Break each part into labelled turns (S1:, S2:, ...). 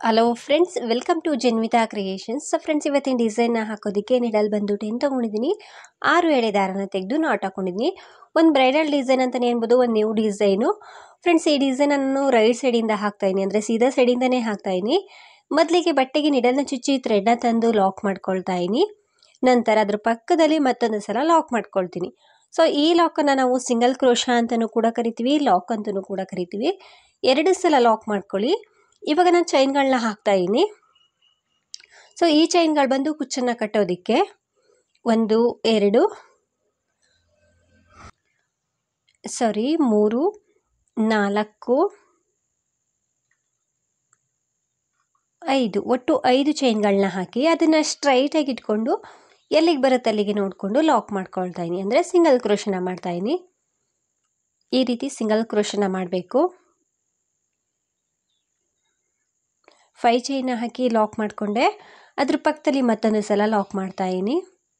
S1: Hello friends, welcome to Janvitha creations. Friends, ಇವತ್ತಿನ ಡಿಸೈನ್ನ ಹಾಕೋದಕ್ಕೆ ನೀಡಲ್ ಬಂದು 10 ತೊಗೊಂಡಿದ್ದೀನಿ. 6 ಎಳೆ ದಾರನ ತೆಗೆದು ನಾಟ್ ಹಾಕೊಂಡಿದ್ದೀನಿ. ಒಂದು ಬ್ರೈಡಲ್ ಡಿಸೈನ್ ಅಂತಲೇ ಅನ್ಬೋದು, ಒಂದು ನ್ಯೂ ಡಿಸೈನು. ಫ್ರೆಂಡ್ಸ್, ಈ ಡಿಸೈನನ್ನು ರೈಟ್ ಸೈಡಿಂದ ಹಾಕ್ತಾಯಿನಿ, ಅಂದರೆ ಸೀದಾ ಸೈಡಿಂದನೇ ಹಾಕ್ತಾಯಿನಿ. ಮೊದಲಿಗೆ ಬಟ್ಟೆಗೆ ನಿಡಲ್ನ ಚುಚ್ಚಿ ಥ್ರೆಡ್ನ ತಂದು ಲಾಕ್ ಮಾಡ್ಕೊಳ್ತಾ ಇದ್ದೀನಿ. ನಂತರ ಅದ್ರ ಪಕ್ಕದಲ್ಲಿ ಮತ್ತೊಂದು ಸಲ ಲಾಕ್ ಮಾಡ್ಕೊಳ್ತೀನಿ. ಸೊ ಈ ಲಾಕನ್ನು ನಾವು ಸಿಂಗಲ್ ಕ್ರೋಶಾ ಅಂತಲೂ ಕೂಡ ಕರಿತೀವಿ, ಲಾಕ್ ಅಂತಲೂ ಕೂಡ ಕರಿತೀವಿ. 2 ಸಲ ಲಾಕ್ ಮಾಡ್ಕೊಳ್ಳಿ. ಇವಾಗ ನಾನು ಚೈನ್ಗಳನ್ನ ಹಾಕ್ತಾ ಇದ್ದೀನಿ. ಸೊ ಈ ಚೈನ್ಗಳು ಬಂದು ಕುಚ್ಚನ್ನು ಕಟ್ಟೋದಕ್ಕೆ 1 2 3 4 5 ಒಟ್ಟು 5 ಚೈನ್ಗಳನ್ನ ಹಾಕಿ ಅದನ್ನು ಸ್ಟ್ರೈಟಾಗಿ ಇಟ್ಕೊಂಡು ಎಲ್ಲಿಗೆ ಬರುತ್ತೆ ಅಲ್ಲಿಗೆ ನೋಡಿಕೊಂಡು ಲಾಕ್ ಮಾಡ್ಕೊಳ್ತಾ ಇದ್ದೀನಿ, ಅಂದರೆ ಸಿಂಗಲ್ ಕ್ರೋಶನ ಮಾಡ್ತಾ ಇದ್ದೀನಿ. ಈ ರೀತಿ ಸಿಂಗಲ್ ಕ್ರೋಶನ ಮಾಡಬೇಕು. 5 ಚೈನ್ನ ಹಾಕಿ ಲಾಕ್ ಮಾಡಿಕೊಂಡೆ. ಅದ್ರ ಪಕ್ಕದಲ್ಲಿ ಮತ್ತೊಂದು ಸಲ ಲಾಕ್ ಮಾಡ್ತಾ ಇದ್ದೀನಿ.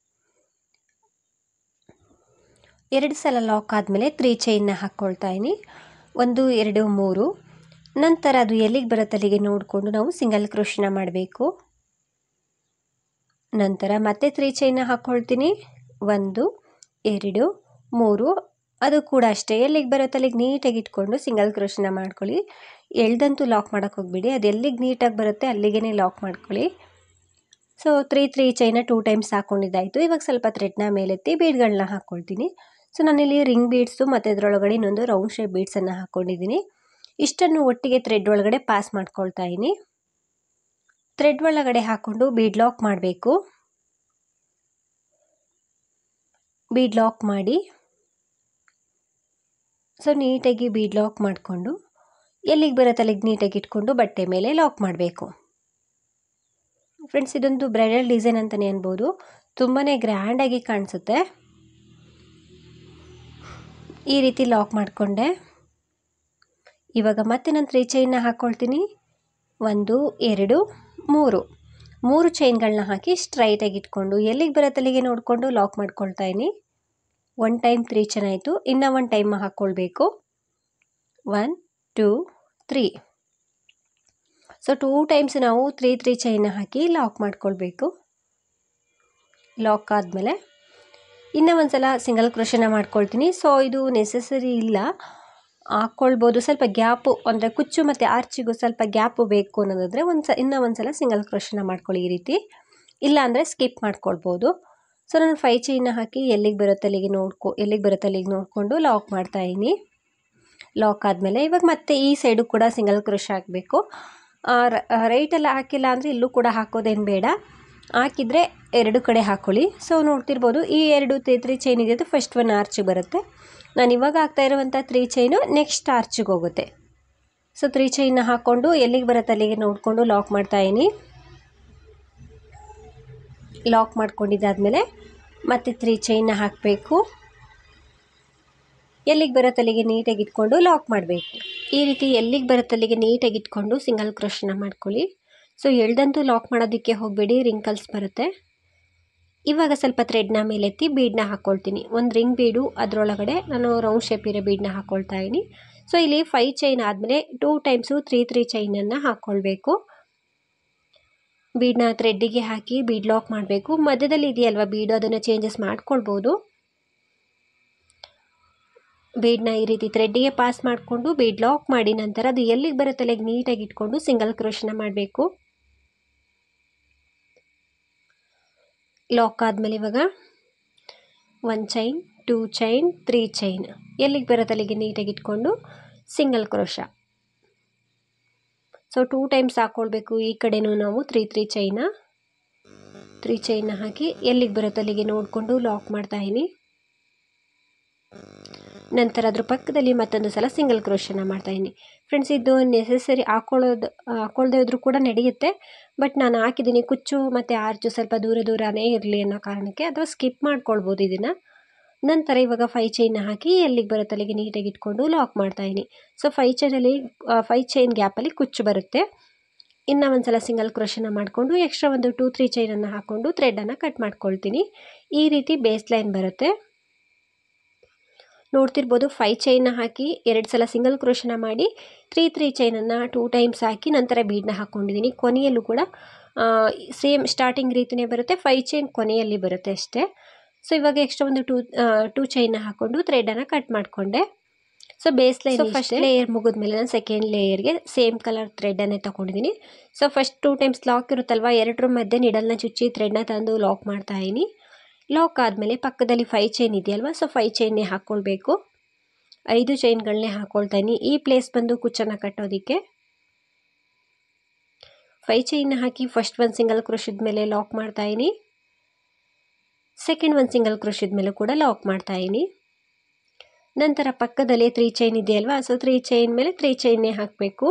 S1: 2 ಸಲ ಲಾಕ್ ಆದಮೇಲೆ 3 ಚೈನ್ನ ಹಾಕ್ಕೊಳ್ತಾ ಇದ್ದೀನಿ. 1 2 3. ನಂತರ ಅದು ಎಲ್ಲಿಗೆ ಬರುತ್ತೆ ಅಲ್ಲಿಗೆ ನೋಡಿಕೊಂಡು ನಾವು ಸಿಂಗಲ್ ಕ್ರೋಶನ ಮಾಡಬೇಕು. ನಂತರ ಮತ್ತೆ 3 ಚೈನ್ನ ಹಾಕ್ಕೊಳ್ತೀನಿ. 1 2 3. ಅದು ಕೂಡ ಅಷ್ಟೇ, ಎಲ್ಲಿಗೆ ಬರುತ್ತೆ ಅಲ್ಲಿಗೆ ನೀಟಾಗಿ ಇಟ್ಕೊಂಡು ಸಿಂಗಲ್ ಕ್ರೋಶನ ಮಾಡ್ಕೊಳ್ಳಿ. ಎಳ್ದಂತೂ ಲಾಕ್ ಮಾಡೋಕ್ಕೆ ಹೋಗ್ಬಿಡಿ, ಅದು ಎಲ್ಲಿಗೆ ನೀಟಾಗಿ ಬರುತ್ತೆ ಅಲ್ಲಿಗೆ ಲಾಕ್ ಮಾಡ್ಕೊಳ್ಳಿ. ಸೊ 3 ಚೈನ 2 ಟೈಮ್ಸ್ ಹಾಕ್ಕೊಂಡಿದ್ದಾಯಿತು. ಇವಾಗ ಸ್ವಲ್ಪ ಥ್ರೆಡ್ನ ಮೇಲೆತ್ತಿ ಬೀಡ್ಗಳನ್ನ ಹಾಕ್ಕೊಳ್ತೀನಿ. ಸೊ ನಾನಿಲ್ಲಿ ರಿಂಗ್ ಬೀಡ್ಸು ಮತ್ತು ಅದರೊಳಗಡೆ ಇನ್ನೊಂದು ರೌಂಡ್ ಶೇಪ್ ಬೀಡ್ಸನ್ನು ಹಾಕ್ಕೊಂಡಿದ್ದೀನಿ. ಇಷ್ಟನ್ನು ಒಟ್ಟಿಗೆ ಥ್ರೆಡ್ ಒಳಗಡೆ ಪಾಸ್ ಮಾಡ್ಕೊಳ್ತಾ ಇದ್ದೀನಿ. ಥ್ರೆಡ್ ಒಳಗಡೆ ಹಾಕ್ಕೊಂಡು ಬೀಡ್ ಲಾಕ್ ಮಾಡಬೇಕು. ಬೀಡ್ ಲಾಕ್ ಮಾಡಿ, ಸೊ ನೀಟಾಗಿ ಬೀಡ್ ಲಾಕ್ ಮಾಡಿಕೊಂಡು ಎಲ್ಲಿಗೆ ಬರುತ್ತೆ ಅಲ್ಲಿಗೆ ನೀಟಾಗಿ ಇಟ್ಕೊಂಡು ಬಟ್ಟೆ ಮೇಲೆ ಲಾಕ್ ಮಾಡಬೇಕು. ಫ್ರೆಂಡ್ಸ್, ಇದೊಂದು ಬ್ರೈಡಲ್ ಡಿಸೈನ್ ಅಂತಲೇ ಅನ್ಬೋದು, ತುಂಬಾ ಗ್ರ್ಯಾಂಡಾಗಿ ಕಾಣಿಸುತ್ತೆ. ಈ ರೀತಿ ಲಾಕ್ ಮಾಡಿಕೊಂಡೆ. ಇವಾಗ ಮತ್ತೆ ನಾನು 3 ಚೈನ್ನ ಹಾಕ್ಕೊಳ್ತೀನಿ. 1 2 3. 3 ಚೈನ್ಗಳನ್ನ ಹಾಕಿ ಸ್ಟ್ರೈಟಾಗಿ ಇಟ್ಕೊಂಡು ಎಲ್ಲಿಗೆ ಬರುತ್ತೆ ಅಲ್ಲಿಗೆ ನೋಡಿಕೊಂಡು ಲಾಕ್ ಮಾಡ್ಕೊಳ್ತಾ ಇದ್ದೀನಿ. 1 ಟೈಮ್ 3 ಚೆನ್ನಾಯಿತು, ಇನ್ನೂ 1 ಟೈಮ್ ಹಾಕ್ಕೊಳ್ಬೇಕು. 1 2 3. ಸೊ 2 ಟೈಮ್ಸ್ ನಾವು 3 ಚೈನ್ನ ಹಾಕಿ ಲಾಕ್ ಮಾಡ್ಕೊಳ್ಬೇಕು. ಲಾಕ್ ಆದಮೇಲೆ ಇನ್ನೂ ಒಂದು ಸಲ ಸಿಂಗಲ್ ಕ್ರೋಶನ ಮಾಡ್ಕೊಳ್ತೀನಿ. ಸೊ ಇದು ನೆಸೆಸರಿ ಇಲ್ಲ, ಹಾಕ್ಕೊಳ್ಬೋದು. ಸ್ವಲ್ಪ ಗ್ಯಾಪು, ಅಂದರೆ ಕುಚ್ಚು ಮತ್ತು ಆರ್ಚಿಗೂ ಸ್ವಲ್ಪ ಗ್ಯಾಪು ಬೇಕು ಅನ್ನೋದಾದರೆ ಇನ್ನೂ ಒಂದು ಸಲ ಸಿಂಗಲ್ ಕ್ರೋಶನ ಮಾಡ್ಕೊಳ್ಳಿ ಈ ರೀತಿ. ಇಲ್ಲ ಅಂದರೆ ಸ್ಕಿಪ್ ಮಾಡ್ಕೊಳ್ಬೋದು. ಸೊ ನಾನು 5 ಚೈನ್ನ ಹಾಕಿ ಎಲ್ಲಿಗೆ ಬರುತ್ತೆ ಅಲ್ಲಿಗೆ ನೋಡಿಕೊಂಡು ಲಾಕ್ ಮಾಡ್ತಾಯಿದ್ದೀನಿ. ಲಾಕ್ ಆದಮೇಲೆ ಇವಾಗ ಮತ್ತೆ ಈ ಸೈಡು ಕೂಡ ಸಿಂಗಲ್ ಕ್ರೋಶ ಹಾಕಬೇಕು. ರೈಟೆಲ್ಲ ಹಾಕಿಲ್ಲ ಅಂದರೆ ಇಲ್ಲೂ ಕೂಡ ಹಾಕೋದೇನು ಬೇಡ, ಹಾಕಿದರೆ 2 ಕಡೆ ಹಾಕ್ಕೊಳ್ಳಿ. ಸೊ ನೋಡ್ತಿರ್ಬೋದು, ಈ 2 3 ಚೈನ್ ಇದೆಯದು ಫಸ್ಟ್ 1 ಆರ್ಚಿಗೆ ಬರುತ್ತೆ. ನಾನು ಇವಾಗ ಹಾಕ್ತಾ ಇರುವಂಥ 3 ಚೈನು ನೆಕ್ಸ್ಟ್ ಆರ್ಚಿಗೆ ಹೋಗುತ್ತೆ. ಸೊ 3 ಚೈನ್ನ ಹಾಕ್ಕೊಂಡು ಎಲ್ಲಿಗೆ ಬರುತ್ತೆ ಅಲ್ಲಿಗೆ ನೋಡಿಕೊಂಡು ಲಾಕ್ ಮಾಡ್ತಾಯಿದ್ದೀನಿ. ಲಾಕ್ ಮಾಡ್ಕೊಂಡಿದ್ದಾದಮೇಲೆ ಮತ್ತೆ 3 ಚೈನ್ನ ಹಾಕಬೇಕು. ಎಲ್ಲಿಗೆ ಬರುತ್ತೆ ಅಲ್ಲಿಗೆ ನೀಟಾಗಿ ಇಟ್ಕೊಂಡು ಲಾಕ್ ಮಾಡಬೇಕು. ಈ ರೀತಿ ಎಲ್ಲಿಗೆ ಬರುತ್ತೆ ಅಲ್ಲಿಗೆ ನೀಟಾಗಿ ಇಟ್ಕೊಂಡು ಸಿಂಗಲ್ ಕ್ರೋಶನ ಮಾಡ್ಕೊಳ್ಳಿ. ಸೊ ಎಳ್ದಂತೂ ಲಾಕ್ ಮಾಡೋದಕ್ಕೆ ಹೋಗಬೇಡಿ, ರಿಂಕಲ್ಸ್ ಬರುತ್ತೆ. ಇವಾಗ ಸ್ವಲ್ಪ ಥ್ರೆಡ್ನ ಮೇಲೆತ್ತಿ ಬೀಡನ್ನ ಹಾಕ್ಕೊಳ್ತೀನಿ. ಒಂದು ರಿಂಗ್ ಬೀಡು, ಅದರೊಳಗಡೆ ನಾನು ರೌಂಡ್ ಶೇಪ್ ಇರೋ ಬೀಡನ್ನ ಹಾಕ್ಕೊಳ್ತಾ ಇದ್ದೀನಿ. ಸೊ ಇಲ್ಲಿ 5 ಚೈನ್ ಆದಮೇಲೆ 2 ಟೈಮ್ಸು 3 ಚೈನನ್ನು ಹಾಕ್ಕೊಳ್ಬೇಕು. ಬೀಡನ್ನ ಥ್ರೆಡ್ಡಿಗೆ ಹಾಕಿ ಬೀಡ್ ಲಾಕ್ ಮಾಡಬೇಕು. ಮಧ್ಯದಲ್ಲಿ ಇದೆಯಲ್ವ ಬೀಡು, ಅದನ್ನು ಚೇಂಜಸ್ ಮಾಡ್ಕೊಳ್ಬೋದು. ಬೀಡನ್ನ ಈ ರೀತಿ ಥ್ರೆಡ್ಡಿಗೆ ಪಾಸ್ ಮಾಡಿಕೊಂಡು ಬೀಡ್ ಲಾಕ್ ಮಾಡಿ ನಂತರ ಅದು ಎಲ್ಲಿಗೆ ಬರುತ್ತೆ ಅಲ್ಲಿಗೆ ನೀಟಾಗಿ ಇಟ್ಕೊಂಡು ಸಿಂಗಲ್ ಕ್ರೋಶನ ಮಾಡಬೇಕು. ಲಾಕ್ ಆದಮೇಲೆ ಇವಾಗ 1 ಚೈನ್ 2 ಚೈನ್ 3 ಚೈನ್ ಎಲ್ಲಿಗೆ ಬರುತ್ತೆ ಅಲ್ಲಿಗೆ ನೀಟಾಗಿ ಇಟ್ಕೊಂಡು ಸಿಂಗಲ್ ಕ್ರೋಶ. ಸೊ 2 ಟೈಮ್ಸ್ ಹಾಕ್ಕೊಳ್ಬೇಕು. ಈ ಕಡೆನೂ ನಾವು 3 ಚೈನ್ನ ಹಾಕಿ ಎಲ್ಲಿಗೆ ಬರುತ್ತೆ ಅಲ್ಲಿಗೆ ನೋಡಿಕೊಂಡು ಲಾಕ್ ಮಾಡ್ತಾಯಿದ್ದೀನಿ. ನಂತರ ಅದ್ರ ಪಕ್ಕದಲ್ಲಿ ಮತ್ತೊಂದು ಸಲ ಸಿಂಗಲ್ ಕ್ರೋಶನ ಮಾಡ್ತಾಯಿದ್ದೀನಿ. ಫ್ರೆಂಡ್ಸ್, ಇದು ನೆಸೆಸರಿ ಹಾಕ್ಕೊಳ್ದೇ ಇದ್ರೂ ಕೂಡ ನಡೆಯುತ್ತೆ, ಬಟ್ ನಾನು ಹಾಕಿದ್ದೀನಿ. ಕುಚ್ಚು ಮತ್ತು ಆರ್ಚು ಸ್ವಲ್ಪ ದೂರನೇ ಇರಲಿ ಅನ್ನೋ ಕಾರಣಕ್ಕೆ, ಅಥವಾ ಸ್ಕಿಪ್ ಮಾಡ್ಕೊಳ್ಬೋದು ಇದನ್ನು. ನಂತರ ಇವಾಗ 5 ಚೈನ್ನ ಹಾಕಿ ಎಲ್ಲಿಗೆ ಬರುತ್ತೆ ಅಲ್ಲಿಗೆ ನೀಟಾಗಿ ಇಟ್ಕೊಂಡು ಲಾಕ್ ಮಾಡ್ತಾಯಿದ್ದೀನಿ. ಸೊ 5 ಚೈನ್ ಗ್ಯಾಪಲ್ಲಿ ಕುಚ್ಚು ಬರುತ್ತೆ. ಇನ್ನೂ ಒಂದು ಸಲ ಸಿಂಗಲ್ ಕ್ರೋಶನ ಮಾಡಿಕೊಂಡು ಎಕ್ಸ್ಟ್ರಾ ಒಂದು 2 3 ಚೈನನ್ನು ಹಾಕ್ಕೊಂಡು ಥ್ರೆಡನ್ನು ಕಟ್ ಮಾಡ್ಕೊಳ್ತೀನಿ. ಈ ರೀತಿ ಬೇಸ್ ಲೈನ್ ಬರುತ್ತೆ. ನೋಡ್ತಿರ್ಬೋದು 5 ಚೈನ್ನ ಹಾಕಿ 2 ಸಲ ಸಿಂಗಲ್ ಕ್ರೋಶನ ಮಾಡಿ 3 ಚೈನನ್ನು 2 ಟೈಮ್ಸ್ ಹಾಕಿ ನಂತರ ಬೀಡನ್ನ ಹಾಕ್ಕೊಂಡಿದ್ದೀನಿ. ಕೊನೆಯಲ್ಲೂ ಕೂಡ ಸೇಮ್ ಸ್ಟಾರ್ಟಿಂಗ್ ರೀತಿಯೇ ಬರುತ್ತೆ, 5 ಚೈನ್ ಕೊನೆಯಲ್ಲಿ ಬರುತ್ತೆ ಅಷ್ಟೇ. ಸೊ ಇವಾಗ ಎಕ್ಸ್ಟ್ರಾ ಒಂದು 2 ಚೈನ್ನ ಹಾಕ್ಕೊಂಡು ಥ್ರೆಡನ್ನು ಕಟ್ ಮಾಡಿಕೊಂಡೆ. So base line first layer ಮುಗಿದ್ಮೇಲೆ ನಾನು ಸೆಕೆಂಡ್ ಲೇಯರ್ಗೆ ಸೇಮ್ ಕಲರ್ ಥ್ರೆಡನ್ನೇ ತೊಗೊಂಡಿದ್ದೀನಿ. ಸೊ ಫಸ್ಟ್ 2 ಟೈಮ್ಸ್ ಲಾಕ್ ಇರುತ್ತಲ್ವ, ಎರಡರ ಮಧ್ಯೆ ನಿಡಲ್ನ ಚುಚ್ಚಿ ಥ್ರೆಡ್ನ ತಂದು ಲಾಕ್ ಮಾಡ್ತಾಯಿದ್ದೀನಿ. ಲಾಕ್ ಆದಮೇಲೆ ಪಕ್ಕದಲ್ಲಿ 5 ಚೈನ್ ಇದೆಯಲ್ವ, ಸೊ 5 ಚೈನ್ನೇ ಹಾಕ್ಕೊಳ್ಬೇಕು. 5 ಚೈನ್ಗಳನ್ನೇ ಹಾಕ್ಕೊಳ್ತಾ ಇದ್ದೀನಿ. ಈ ಪ್ಲೇಸ್ ಬಂದು ಕುಚ್ಚನ್ನು ಕಟ್ಟೋದಕ್ಕೆ 5 ಚೈನ್ನ ಹಾಕಿ ಫಸ್ಟ್ ಒಂದು ಸಿಂಗಲ್ ಕ್ರೋಶದ ಮೇಲೆ ಲಾಕ್ ಮಾಡ್ತಾಯಿದ್ದೀನಿ. ಸೆಕೆಂಡ್ ಒಂದು ಸಿಂಗಲ್ ಕ್ರೋಶದ ಮೇಲೆ ಕೂಡ ಲಾಕ್ ಮಾಡ್ತಾಯಿದ್ದೀನಿ. ನಂತರ ಪಕ್ಕದಲ್ಲಿ 3 ಚೈನ್ ಇದೆಯಲ್ವಾ, ಸೊ 3 ಚೈನ್ ಮೇಲೆ 3 ಚೈನ್ನೇ ಹಾಕಬೇಕು.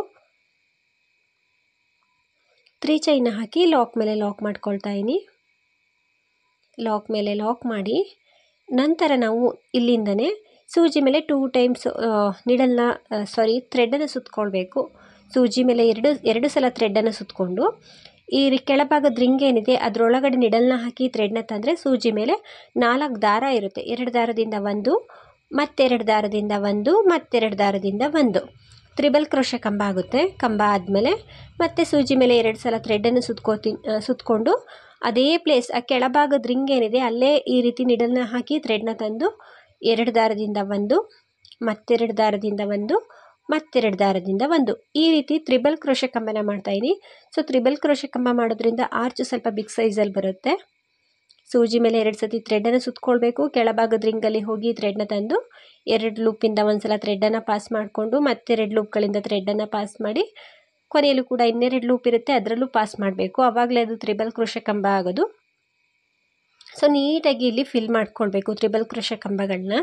S1: 3 ಚೈನ್ನ ಹಾಕಿ ಲಾಕ್ ಮೇಲೆ ಲಾಕ್ ಮಾಡ್ಕೊಳ್ತಾ ಇದ್ದೀನಿ. ಲಾಕ್ ಮೇಲೆ ಲಾಕ್ ಮಾಡಿ ನಂತರ ನಾವು ಇಲ್ಲಿಂದನೇ ಸೂಜಿ ಮೇಲೆ 2 ಟೈಮ್ಸ್ ಥ್ರೆಡನ್ನು ಸುತ್ತಕೊಳ್ಬೇಕು. ಸೂಜಿ ಮೇಲೆ ಎರಡು ಸಲ ಥ್ರೆಡನ್ನು ಸುತ್ತಕೊಂಡು ಈ ಕೆಳಭಾಗದ ರಿಂಗ್ ಏನಿದೆ ಅದರೊಳಗಡೆ ನಿಡಲ್ನ ಹಾಕಿ ಥ್ರೆಡ್ನ ತಂದರೆ ಸೂಜಿ ಮೇಲೆ 4 ದಾರ ಇರುತ್ತೆ. 2 ದಾರದಿಂದ 1, ಮತ್ತೆರಡು ದಾರದಿಂದ 1, ಮತ್ತೆರಡು ದಾರದಿಂದ 1 ತ್ರಿಬಲ್ ಕ್ರೋಶೆ ಕಂಬ ಆಗುತ್ತೆ. ಕಂಬ ಆದಮೇಲೆ ಮತ್ತೆ ಸೂಜಿ ಮೇಲೆ 2 ಸಲ ಥ್ರೆಡನ್ನು ಸುತ್ತಕೊಂಡು ಅದೇ ಪ್ಲೇಸ್ ಆ ಕೆಳಭಾಗದ ರಿಂಗ್ ಏನಿದೆ ಅಲ್ಲೇ ಈ ರೀತಿ ನಿಡಲ್ನ ಹಾಕಿ ಥ್ರೆಡ್ನ ತಂದು 2 ದಾರದಿಂದ 1, ಮತ್ತೆರಡು ದಾರದಿಂದ 1, ಮತ್ತೆರಡು ದಾರದಿಂದ 1 ಈ ರೀತಿ ತ್ರಿಬಲ್ ಕ್ರೋಶೆ ಕಂಬನ ಮಾಡ್ತಾಯಿದ್ದೀನಿ. ಸೊ ತ್ರಿಬಲ್ ಕ್ರೋಶೆ ಕಂಬ ಮಾಡೋದ್ರಿಂದ ಆರ್ಚ್ ಸ್ವಲ್ಪ ಬಿಗ್ ಸೈಜಲ್ಲಿ ಬರುತ್ತೆ. ಸೂಜಿ ಮೇಲೆ 2 ಸತಿ ಥ್ರೆಡನ್ನು ಸುತ್ತಕೊಳ್ಬೇಕು. ಕೆಳಭಾಗದ ರಿಂಗಲ್ಲಿ ಹೋಗಿ ಥ್ರೆಡ್ನ ತಂದು 2 ಲೂಪಿಂದ ಒಂದು ಸಲ ಥ್ರೆಡನ್ನು ಪಾಸ್ ಮಾಡಿಕೊಂಡು ಮತ್ತೆ 2 ಲೂಪ್ಗಳಿಂದ ಥ್ರೆಡನ್ನು ಪಾಸ್ ಮಾಡಿ ಕೊನೆಯಲ್ಲೂ ಕೂಡ ಇನ್ನೆರಡು ಲೂಪ್ ಇರುತ್ತೆ, ಅದರಲ್ಲೂ ಪಾಸ್ ಮಾಡಬೇಕು. ಆವಾಗಲೇ ಅದು ತ್ರಿಬಲ್ ಕ್ರೋಶೆ ಕಂಬ ಆಗೋದು. ಸೊ ನೀಟಾಗಿ ಇಲ್ಲಿ ಫಿಲ್ ಮಾಡ್ಕೊಳ್ಬೇಕು ತ್ರಿಬಲ್ ಕ್ರೋಶೆ ಕಂಬಗಳನ್ನ.